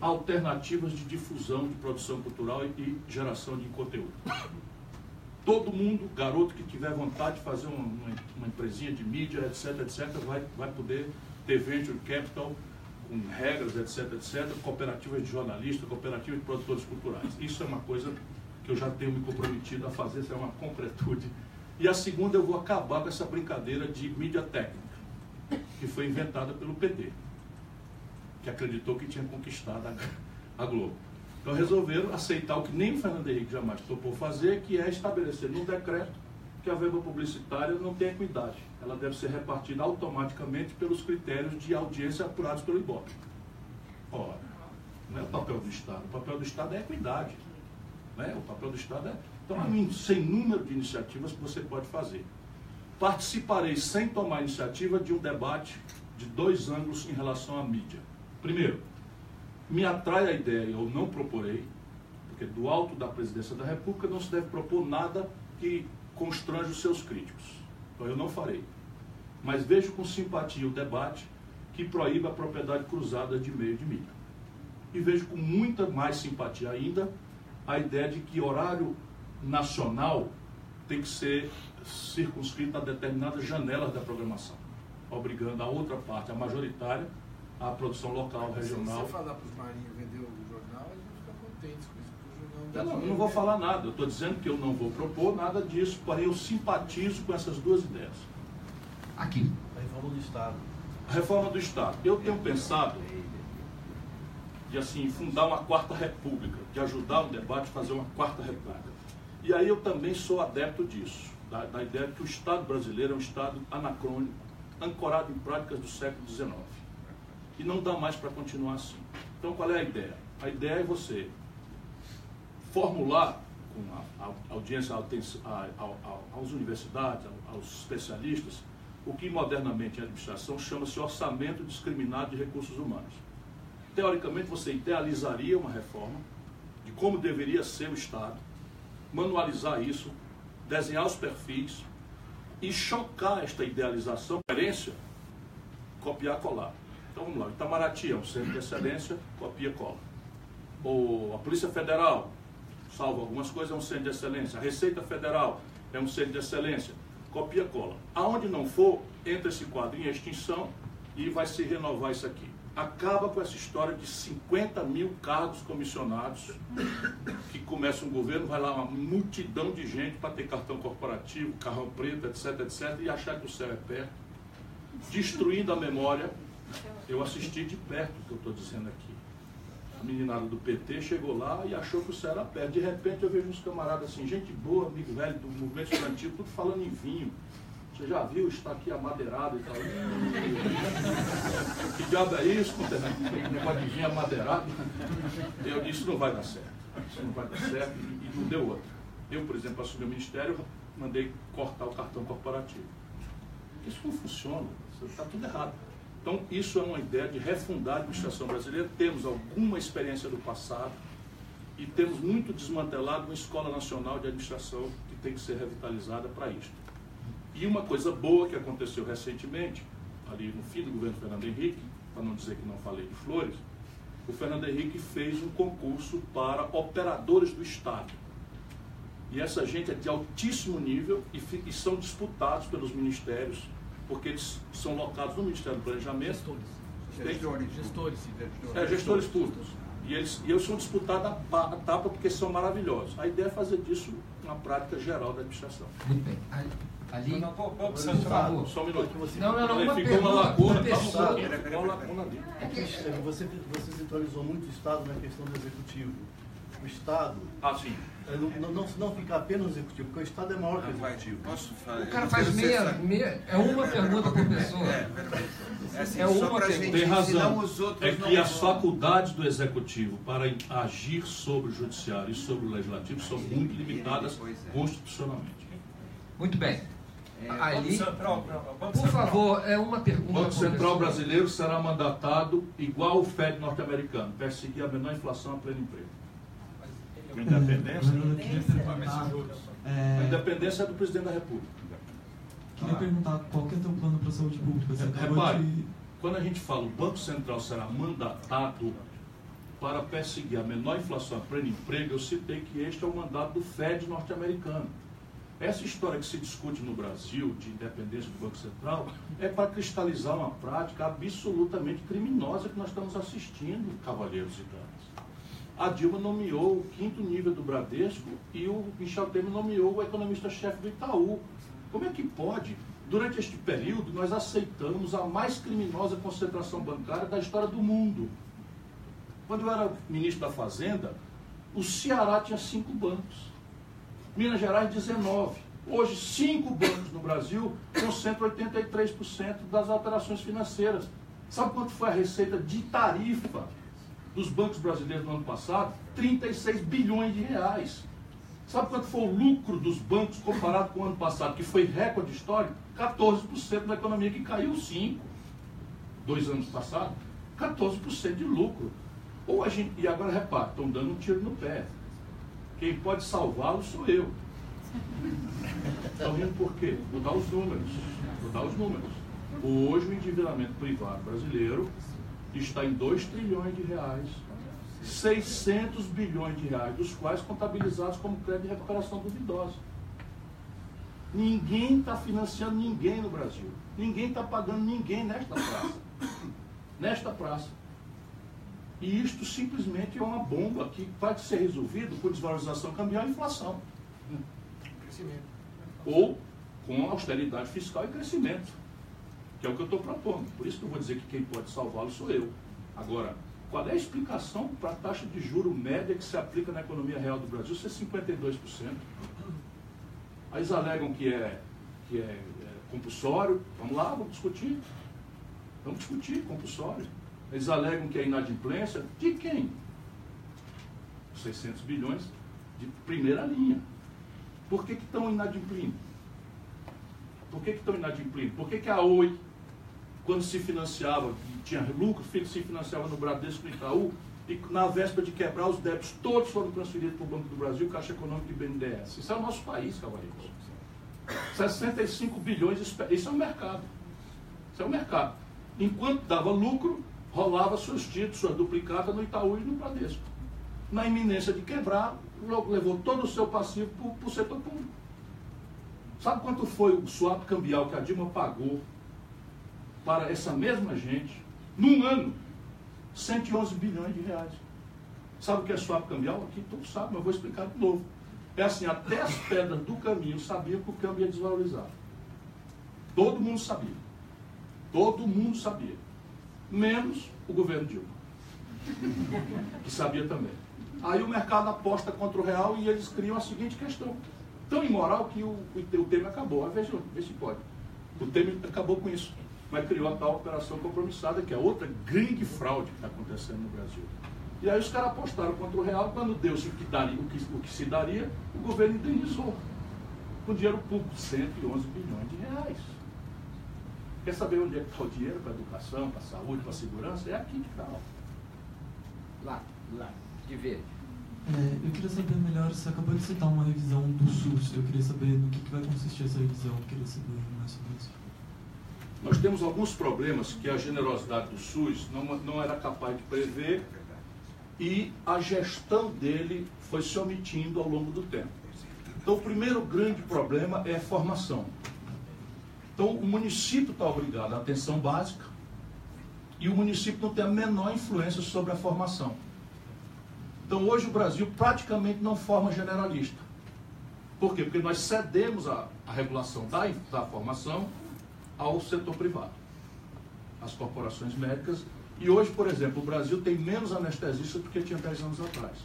alternativas de difusão de produção cultural e geração de conteúdo. Todo mundo, garoto que tiver vontade de fazer uma empresinha de mídia, etc., vai poder ter venture capital, com regras, etc., cooperativas de jornalistas, cooperativas de produtores culturais. Isso é uma coisa que eu já tenho me comprometido a fazer, isso é uma concretude. E a segunda, eu vou acabar com essa brincadeira de mídia técnica, que foi inventada pelo PT, que acreditou que tinha conquistado a Globo. Então resolveram aceitar o que nem o Fernando Henrique jamais topou fazer, que é estabelecer num decreto que a verba publicitária não tem equidade. Ela deve ser repartida automaticamente pelos critérios de audiência apurados pelo IBOP. Ora, não é o papel do Estado. O papel do Estado é a equidade. Né? O papel do Estado é... Então, há um sem número de iniciativas que você pode fazer. Participarei, sem tomar iniciativa, de um debate de 2 ângulos em relação à mídia. Primeiro, me atrai a ideia, eu não proporei, porque do alto da presidência da República não se deve propor nada que constrange os seus críticos. Então eu não farei. Mas vejo com simpatia o debate que proíbe a propriedade cruzada de meio de mídia. E vejo com muita mais simpatia ainda a ideia de que horário nacional tem que ser circunscrito a determinadas janelas da programação, obrigando a outra parte, a majoritária, à produção local, regional. Se você falar para os marinhos vender o jornal, eles vão ficar contentes com isso. Eu não vou falar nada, eu estou dizendo que eu não vou propor nada disso, porém eu simpatizo com essas duas ideias. Aqui. A reforma do Estado. A reforma do Estado. Eu tenho pensado de assim, fundar uma 4ª república, de ajudar o debate a fazer uma 4ª república. E aí eu também sou adepto disso, da ideia de que o Estado brasileiro é um Estado anacrônico, ancorado em práticas do século XIX. E não dá mais para continuar assim. Então qual é a ideia? A ideia é você formular com a audiência às universidades, aos especialistas, o que modernamente em administração chama-se orçamento discriminado de recursos humanos. Teoricamente você idealizaria uma reforma de como deveria ser o Estado, manualizar isso, desenhar os perfis e chocar esta idealização, coerência, copiar, colar. Então vamos lá, Itamaraty é um centro de excelência, copia, cola. Ou a Polícia Federal, salvo algumas coisas, é um centro de excelência. A Receita Federal é um centro de excelência, copia, cola. Aonde não for, entra esse quadro em extinção e vai se renovar isso aqui. Acaba com essa história de 50 mil cargos comissionados que começa um governo, vai lá uma multidão de gente para ter cartão corporativo, carrão preto, etc, e achar que o céu é perto, destruindo a memória. Eu assisti de perto o que eu estou dizendo aqui. A meninada do PT chegou lá e achou que o céu era perto. De repente eu vejo uns camaradas assim, gente boa, amigo velho do movimento estudantil, tudo falando em vinho. Você já viu, está aqui amadeirado e tal. Que diabo é isso? Negócio de vinho amadeirado. Eu disse, isso não vai dar certo. Isso não vai dar certo e não deu outra. Eu, por exemplo, assumi o ministério, mandei cortar o cartão corporativo. Isso não funciona, está tudo errado. Então, isso é uma ideia de refundar a administração brasileira. Temos alguma experiência do passado e temos muito desmantelado uma escola nacional de administração que tem que ser revitalizada para isso. E uma coisa boa que aconteceu recentemente, ali no fim do governo Fernando Henrique, para não dizer que não falei de flores, o Fernando Henrique fez um concurso para operadores do Estado. E essa gente é de altíssimo nível e são disputados pelos ministérios, porque eles são locados no Ministério do Planejamento. Gestores públicos. E eles são disputados a tapa porque são maravilhosos. A ideia é fazer disso uma prática geral da administração. Muito bem. Ali, por favor, só um minuto. Uma ficou uma lacuna, ficou uma lacuna ali. Você centralizou muito o Estado na questão do Executivo. O Estado... sim. Não ficar apenas no Executivo, porque o Estado é maior que o Executivo. O cara faz meia... É uma pergunta por pessoa. É uma pergunta. Tem razão. É que as faculdades do Executivo para agir sobre o Judiciário e sobre o Legislativo são muito limitadas constitucionalmente. Muito bem. Ali, por favor, é uma pergunta. O Banco Central brasileiro será mandatado igual o FED norte-americano, perseguir a menor inflação a pleno emprego. A independência é do presidente da República. Queria perguntar qual que é o teu plano para a saúde pública? Repare, quando a gente fala o Banco Central será mandatado, para perseguir a menor inflação e pleno emprego, eu citei que este é o mandato do FED norte-americano. Essa história que se discute no Brasil, de independência do Banco Central, é para cristalizar uma prática absolutamente criminosa que nós estamos assistindo, cavalheiros e damas. A Dilma nomeou o 5º nível do Bradesco e o Michel Temer nomeou o economista-chefe do Itaú. Como é que pode? Durante este período, nós aceitamos a mais criminosa concentração bancária da história do mundo. Quando eu era ministro da Fazenda, o Ceará tinha 5 bancos. Minas Gerais, 19. Hoje, 5 bancos no Brasil concentram 83% das operações financeiras. Sabe quanto foi a receita de tarifa dos bancos brasileiros no ano passado? 36 bilhões de reais. Sabe quanto foi o lucro dos bancos comparado com o ano passado, que foi recorde histórico? 14% da economia, que caiu 5%. 2 anos passados, 14% de lucro. Ou a gente, e agora repare, estão dando um tiro no pé. Quem pode salvá-lo sou eu. Estão rindo por quê? Vou dar os números. Hoje o endividamento privado brasileiro está em 2 trilhões de reais, 600 bilhões de reais, dos quais contabilizados como crédito de recuperação duvidosa. Ninguém está financiando ninguém no Brasil. Ninguém está pagando ninguém nesta praça. Nesta praça. E isto simplesmente é uma bomba que vai ser resolvido por desvalorização cambial e inflação. Crescimento. Ou com austeridade fiscal e crescimento, que é o que eu estou propondo. Por isso que eu vou dizer que quem pode salvá-lo sou eu. Agora, qual é a explicação para a taxa de juro média que se aplica na economia real do Brasil ser 52%? Aí eles alegam que é compulsório. Vamos lá, vamos discutir. Vamos discutir compulsório. Eles alegam que é inadimplência. De quem? 600 bilhões de primeira linha. Por que estão inadimplindo? Por que estão inadimplindo? Por que a Oi, quando se financiava, tinha lucro, se financiava no Bradesco e no Itaú, e na véspera de quebrar, os débitos todos foram transferidos para o Banco do Brasil, Caixa Econômica e BNDES. Isso é o nosso país, cavaleiros. 65 bilhões, isso é o mercado. Isso é o mercado. Enquanto dava lucro, rolava seus títulos, sua duplicata no Itaú e no Bradesco. Na iminência de quebrar, logo levou todo o seu passivo para o setor público. Sabe quanto foi o swap cambial que a Dilma pagou para essa mesma gente, num ano? 111 bilhões de reais. Sabe o que é swap cambial? Aqui todos sabem, mas eu vou explicar de novo. É assim, até as pedras do caminho sabiam que o câmbio ia desvalorizar. Todo mundo sabia. Todo mundo sabia. Menos o governo Dilma, que sabia também. Aí o mercado aposta contra o real e eles criam a seguinte questão. Tão imoral que o Temer acabou. Vê se pode. O Temer acabou com isso. Mas criou a tal operação compromissada, que é outra grande fraude que está acontecendo no Brasil. E aí os caras apostaram contra o real, quando deu-se o que se daria, o governo indenizou. Com dinheiro público, 111 bilhões de reais. Quer saber onde é que está o dinheiro para a educação, para a saúde, para a segurança? É aqui que está. Lá, de verde. Eu queria saber melhor, você acabou de citar uma revisão do SUS, eu queria saber no que vai consistir essa revisão, eu queria saber mais sobre isso. Nós temos alguns problemas que a generosidade do SUS não era capaz de prever e a gestão dele foi se omitindo ao longo do tempo. Então, o primeiro grande problema é a formação. Então, o município está obrigado à atenção básica e o município não tem a menor influência sobre a formação. Então, hoje o Brasil praticamente não forma generalista. Por quê? Porque nós cedemos a regulação da formação ao setor privado, às corporações médicas. E hoje, por exemplo, o Brasil tem menos anestesistas do que tinha 10 anos atrás.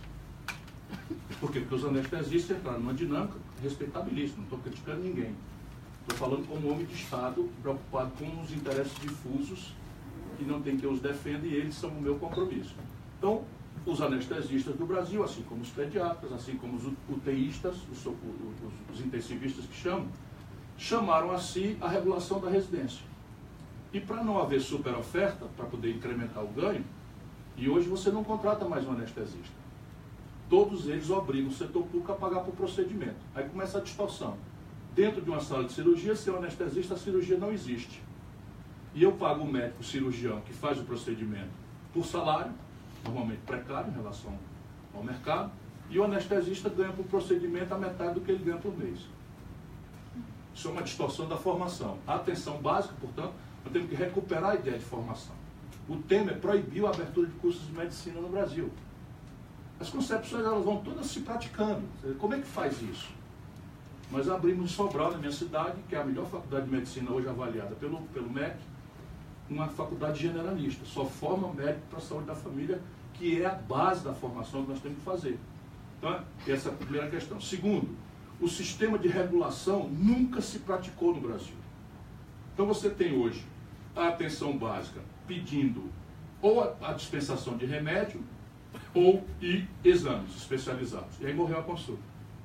Por quê? Porque os anestesistas entraram numa dinâmica respeitabilíssima, não estou criticando ninguém. Estou falando como homem de Estado, preocupado com os interesses difusos, que não tem quem os defenda, e eles são o meu compromisso. Então, os anestesistas do Brasil, assim como os pediatras, assim como os UTIistas, os intensivistas que chamaram a si a regulação da residência. E para não haver super oferta, para poder incrementar o ganho, e hoje você não contrata mais um anestesista. Todos eles obrigam o setor público a pagar por procedimento. Aí começa a distorção. Dentro de uma sala de cirurgia, sem o anestesista, a cirurgia não existe. E eu pago o médico cirurgião que faz o procedimento por salário, normalmente precário em relação ao mercado, e o anestesista ganha por procedimento a metade do que ele ganha por mês. Isso é uma distorção da formação. A atenção básica, portanto, nós temos que recuperar a ideia de formação. O Temer proibiu a abertura de cursos de medicina no Brasil. As concepções elas vão todas se praticando. Como é que faz isso? Nós abrimos em Sobral, na minha cidade, que é a melhor faculdade de medicina hoje avaliada pelo MEC, uma faculdade generalista. Só forma médico para a saúde da família, que é a base da formação que nós temos que fazer. Então, essa é a primeira questão. Segundo, o sistema de regulação nunca se praticou no Brasil. Então você tem hoje a atenção básica pedindo ou a dispensação de remédio ou exames especializados. E aí morreu a consulta.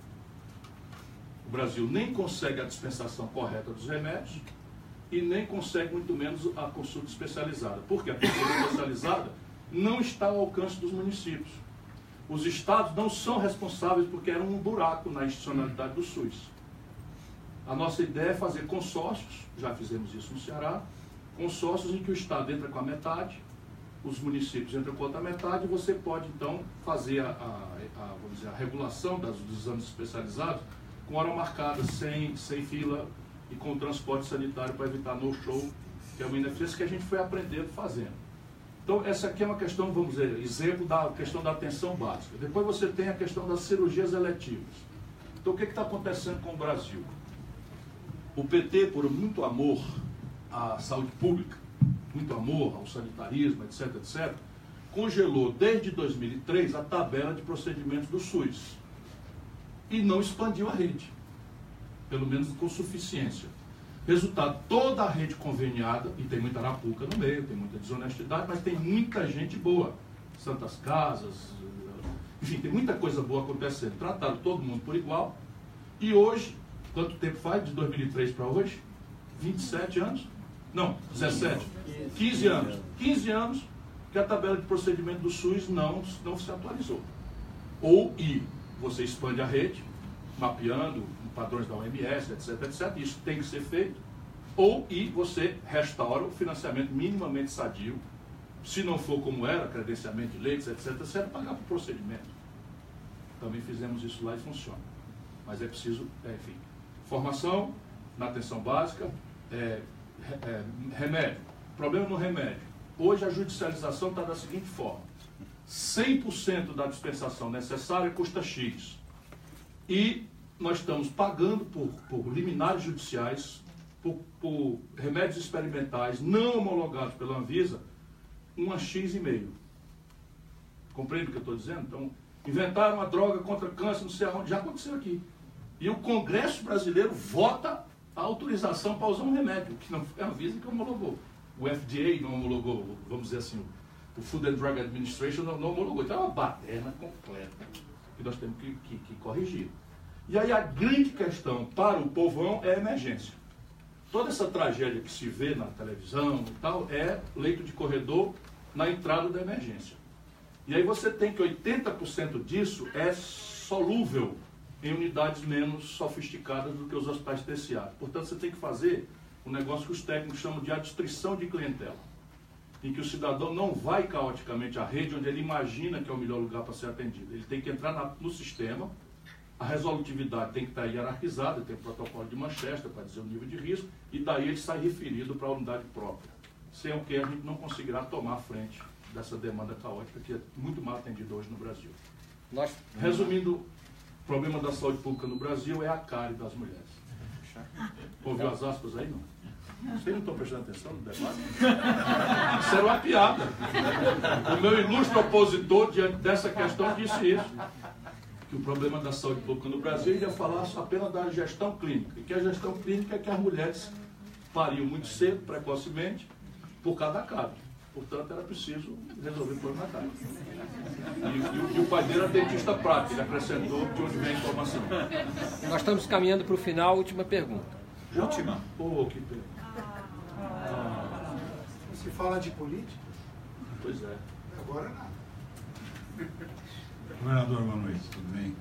O Brasil nem consegue a dispensação correta dos remédios e nem consegue, muito menos, a consulta especializada. Porque a consulta especializada não está ao alcance dos municípios. Os estados não são responsáveis porque era um buraco na institucionalidade do SUS. A nossa ideia é fazer consórcios, já fizemos isso no Ceará, consórcios em que o estado entra com a metade, os municípios entram com a outra metade, e você pode então fazer vamos dizer, a regulação dos exames especializados com hora marcada, sem fila e com transporte sanitário para evitar no-show, que é uma ineficiência que a gente foi aprendendo fazendo. Então, essa aqui é uma questão, vamos dizer, exemplo da questão da atenção básica. Depois você tem a questão das cirurgias eletivas. Então, o que está acontecendo com o Brasil? O PT, por muito amor à saúde pública, muito amor ao sanitarismo, etc., etc., congelou desde 2003 a tabela de procedimentos do SUS e não expandiu a rede, pelo menos com suficiência. Resultado, toda a rede conveniada, e tem muita arapuca no meio, tem muita desonestidade, mas tem muita gente boa. Santas Casas, enfim, tem muita coisa boa acontecendo. Trataram todo mundo por igual. E hoje, quanto tempo faz de 2003 para hoje? 27 anos? Não, 17. 15 anos. 15 anos que a tabela de procedimento do SUS não se atualizou. Ou você expande a rede, mapeando padrões da OMS, etc., etc., isso tem que ser feito, ou você restaura o financiamento minimamente sadio, se não for como era, credenciamento de leitos, etc., etc., pagar por procedimento. Também fizemos isso lá e funciona. Mas é preciso, enfim, formação na atenção básica, remédio. Problema no remédio. Hoje a judicialização está da seguinte forma: 100% da dispensação necessária custa X. E nós estamos pagando por liminares judiciais, por remédios experimentais não homologados pela Anvisa, uma X,5. Compreende o que eu estou dizendo? Então, inventaram uma droga contra câncer, não sei aonde, já aconteceu aqui. E o Congresso brasileiro vota a autorização para usar um remédio, que não foi a Anvisa que homologou. O FDA não homologou, vamos dizer assim, o Food and Drug Administration não homologou. Então é uma baderna completa que nós temos que corrigir. E aí a grande questão para o povão é a emergência. Toda essa tragédia que se vê na televisão e tal é leito de corredor na entrada da emergência. E aí você tem que 80% disso é solúvel em unidades menos sofisticadas do que os hospitais terciários. Portanto, você tem que fazer um negócio que os técnicos chamam de adstrição de clientela, em que o cidadão não vai caoticamente à rede onde ele imagina que é o melhor lugar para ser atendido. Ele tem que entrar no sistema. A resolutividade tem que estar hierarquizada, tem o protocolo de Manchester para dizer o nível de risco, e daí ele sai referido para a unidade própria. Sem o que a gente não conseguirá tomar a frente dessa demanda caótica que é muito mal atendida hoje no Brasil. Resumindo, o problema da saúde pública no Brasil é a cárie das mulheres. Ouviu as aspas aí, não? Vocês não estão prestando atenção no debate? Isso era uma piada. O meu ilustre opositor, diante dessa questão, disse isso. Que o problema da saúde pública no Brasil ia falar apenas da gestão clínica. E que a gestão clínica é que as mulheres pariam muito cedo, precocemente, por causa da cárie. Portanto, era preciso resolver o problema da cárie. E o pai dele era dentista prático, ele acrescentou de onde vem a informação. Nós estamos caminhando para o final, última pergunta. Última? Oh, que pena. Se fala de política? Pois é. Agora nada. Governador, boa noite, tudo bem?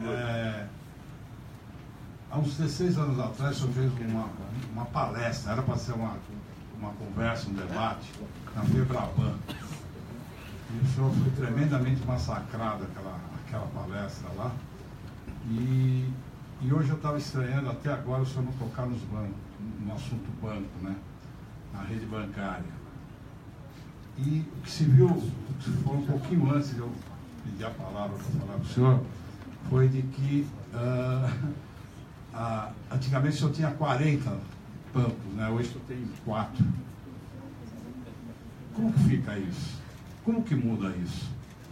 Há uns 16 anos atrás, o senhor fez uma palestra, era para ser uma conversa, um debate, na Febraban. E o senhor foi tremendamente massacrado aquela palestra lá. E hoje eu estava estranhando até agora o senhor não tocar nos bancos, no assunto banco, né? Na rede bancária. E o que se viu, foi um pouquinho antes de eu pedir a palavra para falar para o senhor, foi de que antigamente o senhor tinha 40 bancos, né? Hoje o senhor tem 4. Como que fica isso? Como que muda isso?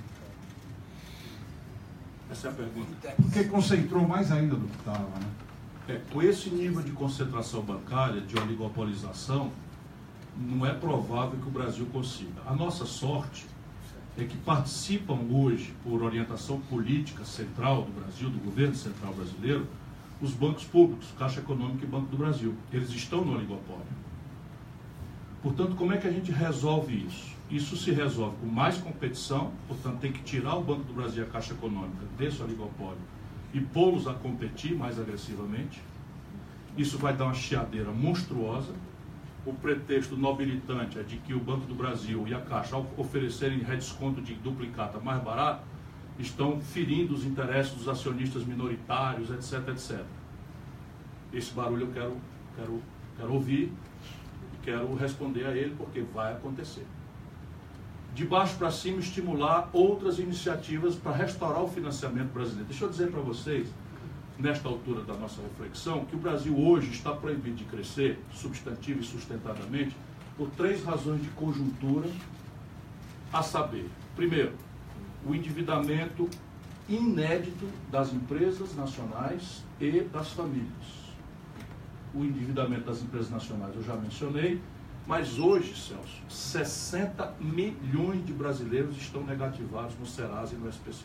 Essa é a pergunta. Porque concentrou mais ainda do que estava, né? Com esse nível de concentração bancária, de oligopolização, não é provável que o Brasil consiga. A nossa sorte é que participam hoje, por orientação política central do Brasil, do governo central brasileiro, os bancos públicos, Caixa Econômica e Banco do Brasil. Eles estão no oligopólio. Portanto, como é que a gente resolve isso? Isso se resolve com mais competição, portanto, tem que tirar o Banco do Brasil e a Caixa Econômica desse oligopólio e pô-los a competir mais agressivamente. Isso vai dar uma chiadeira monstruosa. O pretexto nobilitante é de que o Banco do Brasil e a Caixa, ao oferecerem redesconto de duplicata mais barato, estão ferindo os interesses dos acionistas minoritários, etc, etc. Esse barulho eu quero ouvir e quero responder a ele, porque vai acontecer. De baixo para cima, estimular outras iniciativas para restaurar o financiamento brasileiro. Deixa eu dizer para vocês, nesta altura da nossa reflexão, que o Brasil hoje está proibido de crescer, substantivo e sustentadamente, por 3 razões de conjuntura, a saber, primeiro, o endividamento inédito das empresas nacionais e das famílias. O endividamento das empresas nacionais eu já mencionei, mas hoje, Celso, 60 milhões de brasileiros estão negativados no Serasa e no SPC.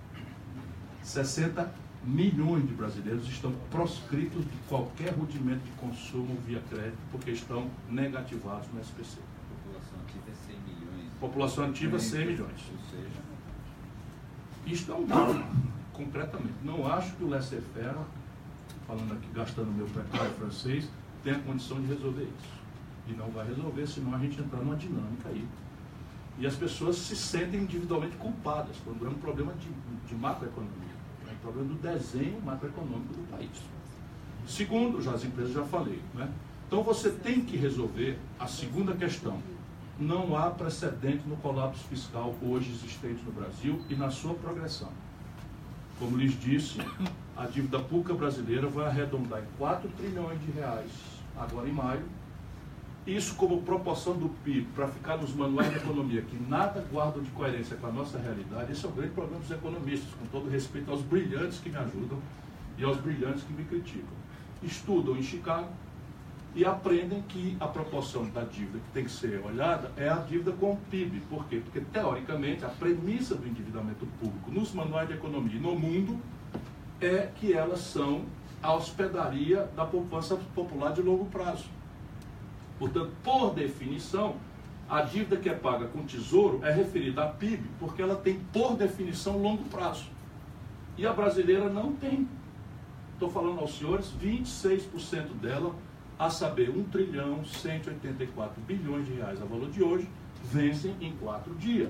60 milhões de brasileiros estão proscritos de qualquer rudimento de consumo via crédito, porque estão negativados no SPC. População ativa é 100 milhões. População ativa, 100 milhões. Ou seja... Isto é um drama, concretamente. Não acho que o laissez-faire, falando aqui, gastando meu precário francês, tenha condição de resolver isso. E não vai resolver, senão a gente entrar numa dinâmica aí. E as pessoas se sentem individualmente culpadas, quando é um problema de macroeconomia. É um problema do desenho macroeconômico do país. Segundo, já as empresas já falei, né? Então você tem que resolver a segunda questão. Não há precedente no colapso fiscal hoje existente no Brasil e na sua progressão. Como lhes disse, a dívida pública brasileira vai arredondar em 4 trilhões de reais agora em maio. Isso como proporção do PIB, para ficar nos manuais de economia, que nada guardam de coerência com a nossa realidade. Esse é o grande problema dos economistas, com todo respeito aos brilhantes que me ajudam e aos brilhantes que me criticam. Estudam em Chicago e aprendem que a proporção da dívida que tem que ser olhada é a dívida com o PIB. Por quê? Porque, teoricamente, a premissa do endividamento público nos manuais de economia e no mundo é que elas são a hospedaria da poupança popular de longo prazo. Portanto, por definição, a dívida que é paga com tesouro é referida a PIB, porque ela tem, por definição, longo prazo. E a brasileira não tem. Estou falando aos senhores, 26% dela, a saber, 1 trilhão 184 bilhões de reais a valor de hoje, vencem em 4 dias.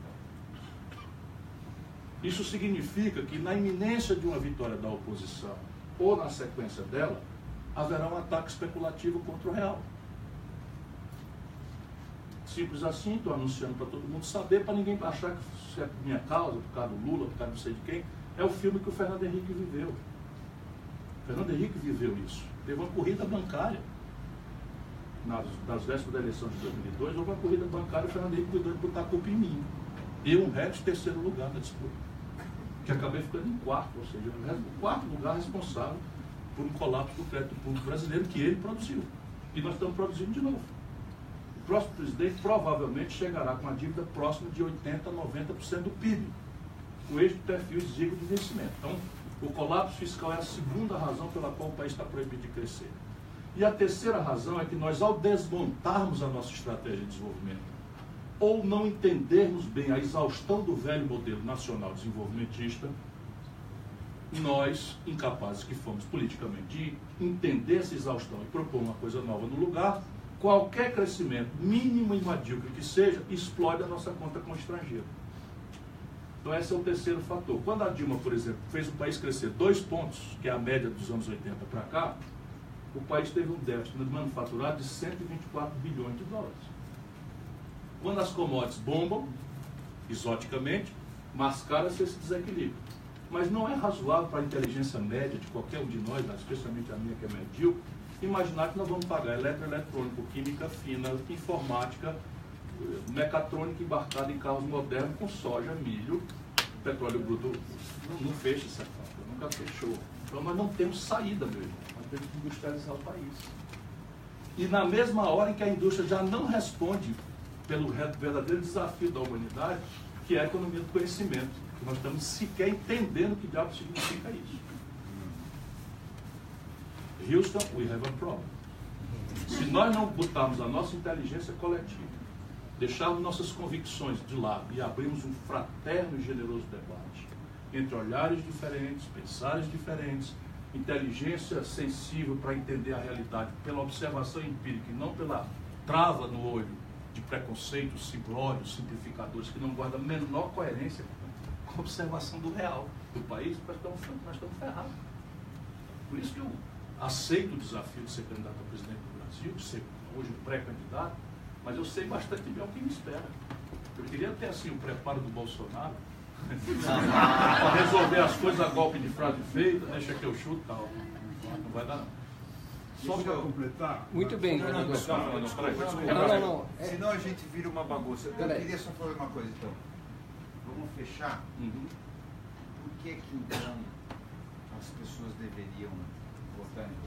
Isso significa que na iminência de uma vitória da oposição, ou na sequência dela, haverá um ataque especulativo contra o real. Simples assim, estou anunciando para todo mundo saber, para ninguém achar que isso é por minha causa, por causa do Lula, por causa não sei de quem. É o filme que o Fernando Henrique viveu. O Fernando Henrique viveu isso. Teve uma corrida bancária. Nas vésperas da eleição de 2002, houve uma corrida bancária e o Fernando Henrique cuidou de botar a culpa em mim. Eu, um resto, terceiro lugar na disputa. Que acabei ficando em quarto, ou seja, o quarto lugar responsável por um colapso do crédito público brasileiro que ele produziu. E nós estamos produzindo de novo. O próximo presidente provavelmente chegará com a dívida próxima de 80%, 90% do PIB, com este perfil exíguo de vencimento. Então, o colapso fiscal é a segunda razão pela qual o país está proibido de crescer. E a terceira razão é que nós, ao desmontarmos a nossa estratégia de desenvolvimento, ou não entendermos bem a exaustão do velho modelo nacional desenvolvimentista, nós, incapazes que fomos politicamente de entender essa exaustão e propor uma coisa nova no lugar, Qualquer crescimento, mínimo e medíocre que seja, explode a nossa conta com o estrangeiro. Então esse é o terceiro fator. Quando a Dilma, por exemplo, fez o país crescer 2 pontos, que é a média dos anos 80 para cá, o país teve um déficit no manufaturado de 124 bilhões de dólares. Quando as commodities bombam, exoticamente, mascara-se esse desequilíbrio. Mas não é razoável para a inteligência média de qualquer um de nós, especialmente a minha que é medíocre, imaginar que nós vamos pagar eletroeletrônico, química fina, informática, mecatrônica embarcada em carros modernos com soja, milho, petróleo bruto. Não fecha essa conta, nunca fechou. Então nós não temos saída, meu irmão. Nós temos que industrializar o país. E na mesma hora em que a indústria já não responde pelo verdadeiro desafio da humanidade, que é a economia do conhecimento, que nós estamos sequer entendendo o que diabo significa isso. Houston, we have a problem. Se nós não botarmos a nossa inteligência coletiva, deixarmos nossas convicções de lado e abrirmos um fraterno e generoso debate entre olhares diferentes, pensares diferentes, inteligência sensível para entender a realidade pela observação empírica e não pela trava no olho de preconceitos simplórios, simplificadores, que não guardam a menor coerência com a observação do real do país, nós estamos ferrados. Por isso que eu aceito o desafio de ser candidato a presidente do Brasil, de ser hoje um pré-candidato, mas eu sei bastante bem o que me espera. Eu queria ter assim o preparo do Bolsonaro para resolver as coisas a golpe de frase feita, deixa que eu chuto e tal. Não vai dar não. Só para completar. Muito bem, Não. Senão a gente vira uma bagunça. Eu queria só falar uma coisa então. Vamos fechar? Por que então as pessoas deveriam votar em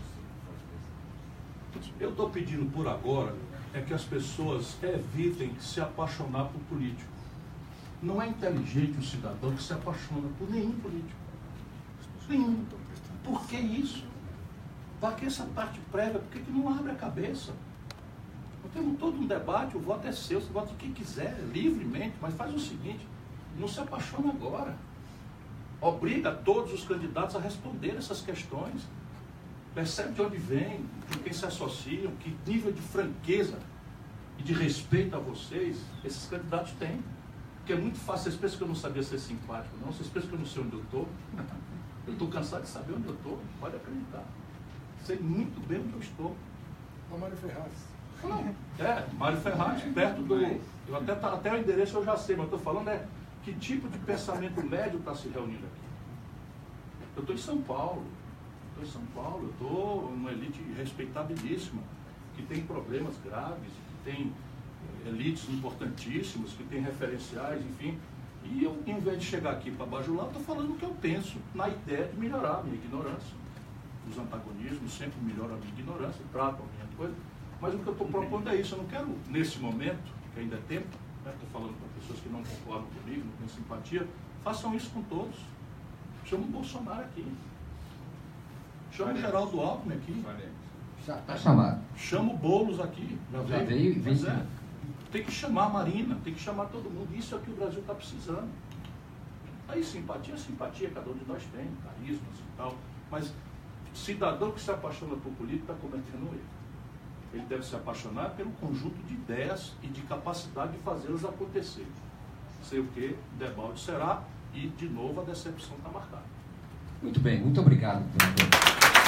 você? Eu estou pedindo por agora é que as pessoas evitem se apaixonar por político. Não é inteligente um cidadão que se apaixona por nenhum político. Nenhum. Por que isso? Para que essa parte prévia? Por que não abre a cabeça? Nós temos todo um debate, o voto é seu, você vota quem quiser, livremente, mas faz o seguinte, não se apaixona agora. Obriga todos os candidatos a responder essas questões. Percebe de onde vem, com quem se associam, que nível de franqueza e de respeito a vocês esses candidatos têm. Porque é muito fácil, vocês pensam que eu não sabia ser simpático, não? Vocês pensam que eu não sei onde eu estou? Eu estou cansado de saber onde eu estou, pode acreditar. Sei muito bem onde eu estou. O Mário Ferraz. Mário Ferraz, perto do... Eu até o endereço eu já sei, mas eu estou falando que tipo de pensamento médio está se reunindo aqui. Eu estou em São Paulo. Eu estou numa elite respeitabilíssima, que tem problemas graves, que tem elites importantíssimas, que tem referenciais, enfim. E eu, em vez de chegar aqui para bajular, estou falando o que eu penso, na ideia de melhorar a minha ignorância. Os antagonismos sempre melhoram a minha ignorância, tratam a minha coisa. Mas o que eu estou propondo é isso. Eu não quero, nesse momento, que ainda é tempo, estou falando com pessoas que não concordam comigo, não têm simpatia, façam isso com todos. Chama o Bolsonaro aqui. Chama o Geraldo Alckmin aqui. Já está chamado. Chama o Boulos aqui. Já veio. Tem que chamar a Marina, tem que chamar todo mundo. Isso é o que o Brasil está precisando. Aí simpatia, cada um de nós tem, carismas e tal. Mas cidadão que se apaixona por político está cometendo um erro. Ele deve se apaixonar pelo conjunto de ideias e de capacidade de fazê-las acontecer. Sei o que, debalde será, e de novo a decepção está marcada. Muito bem, muito obrigado.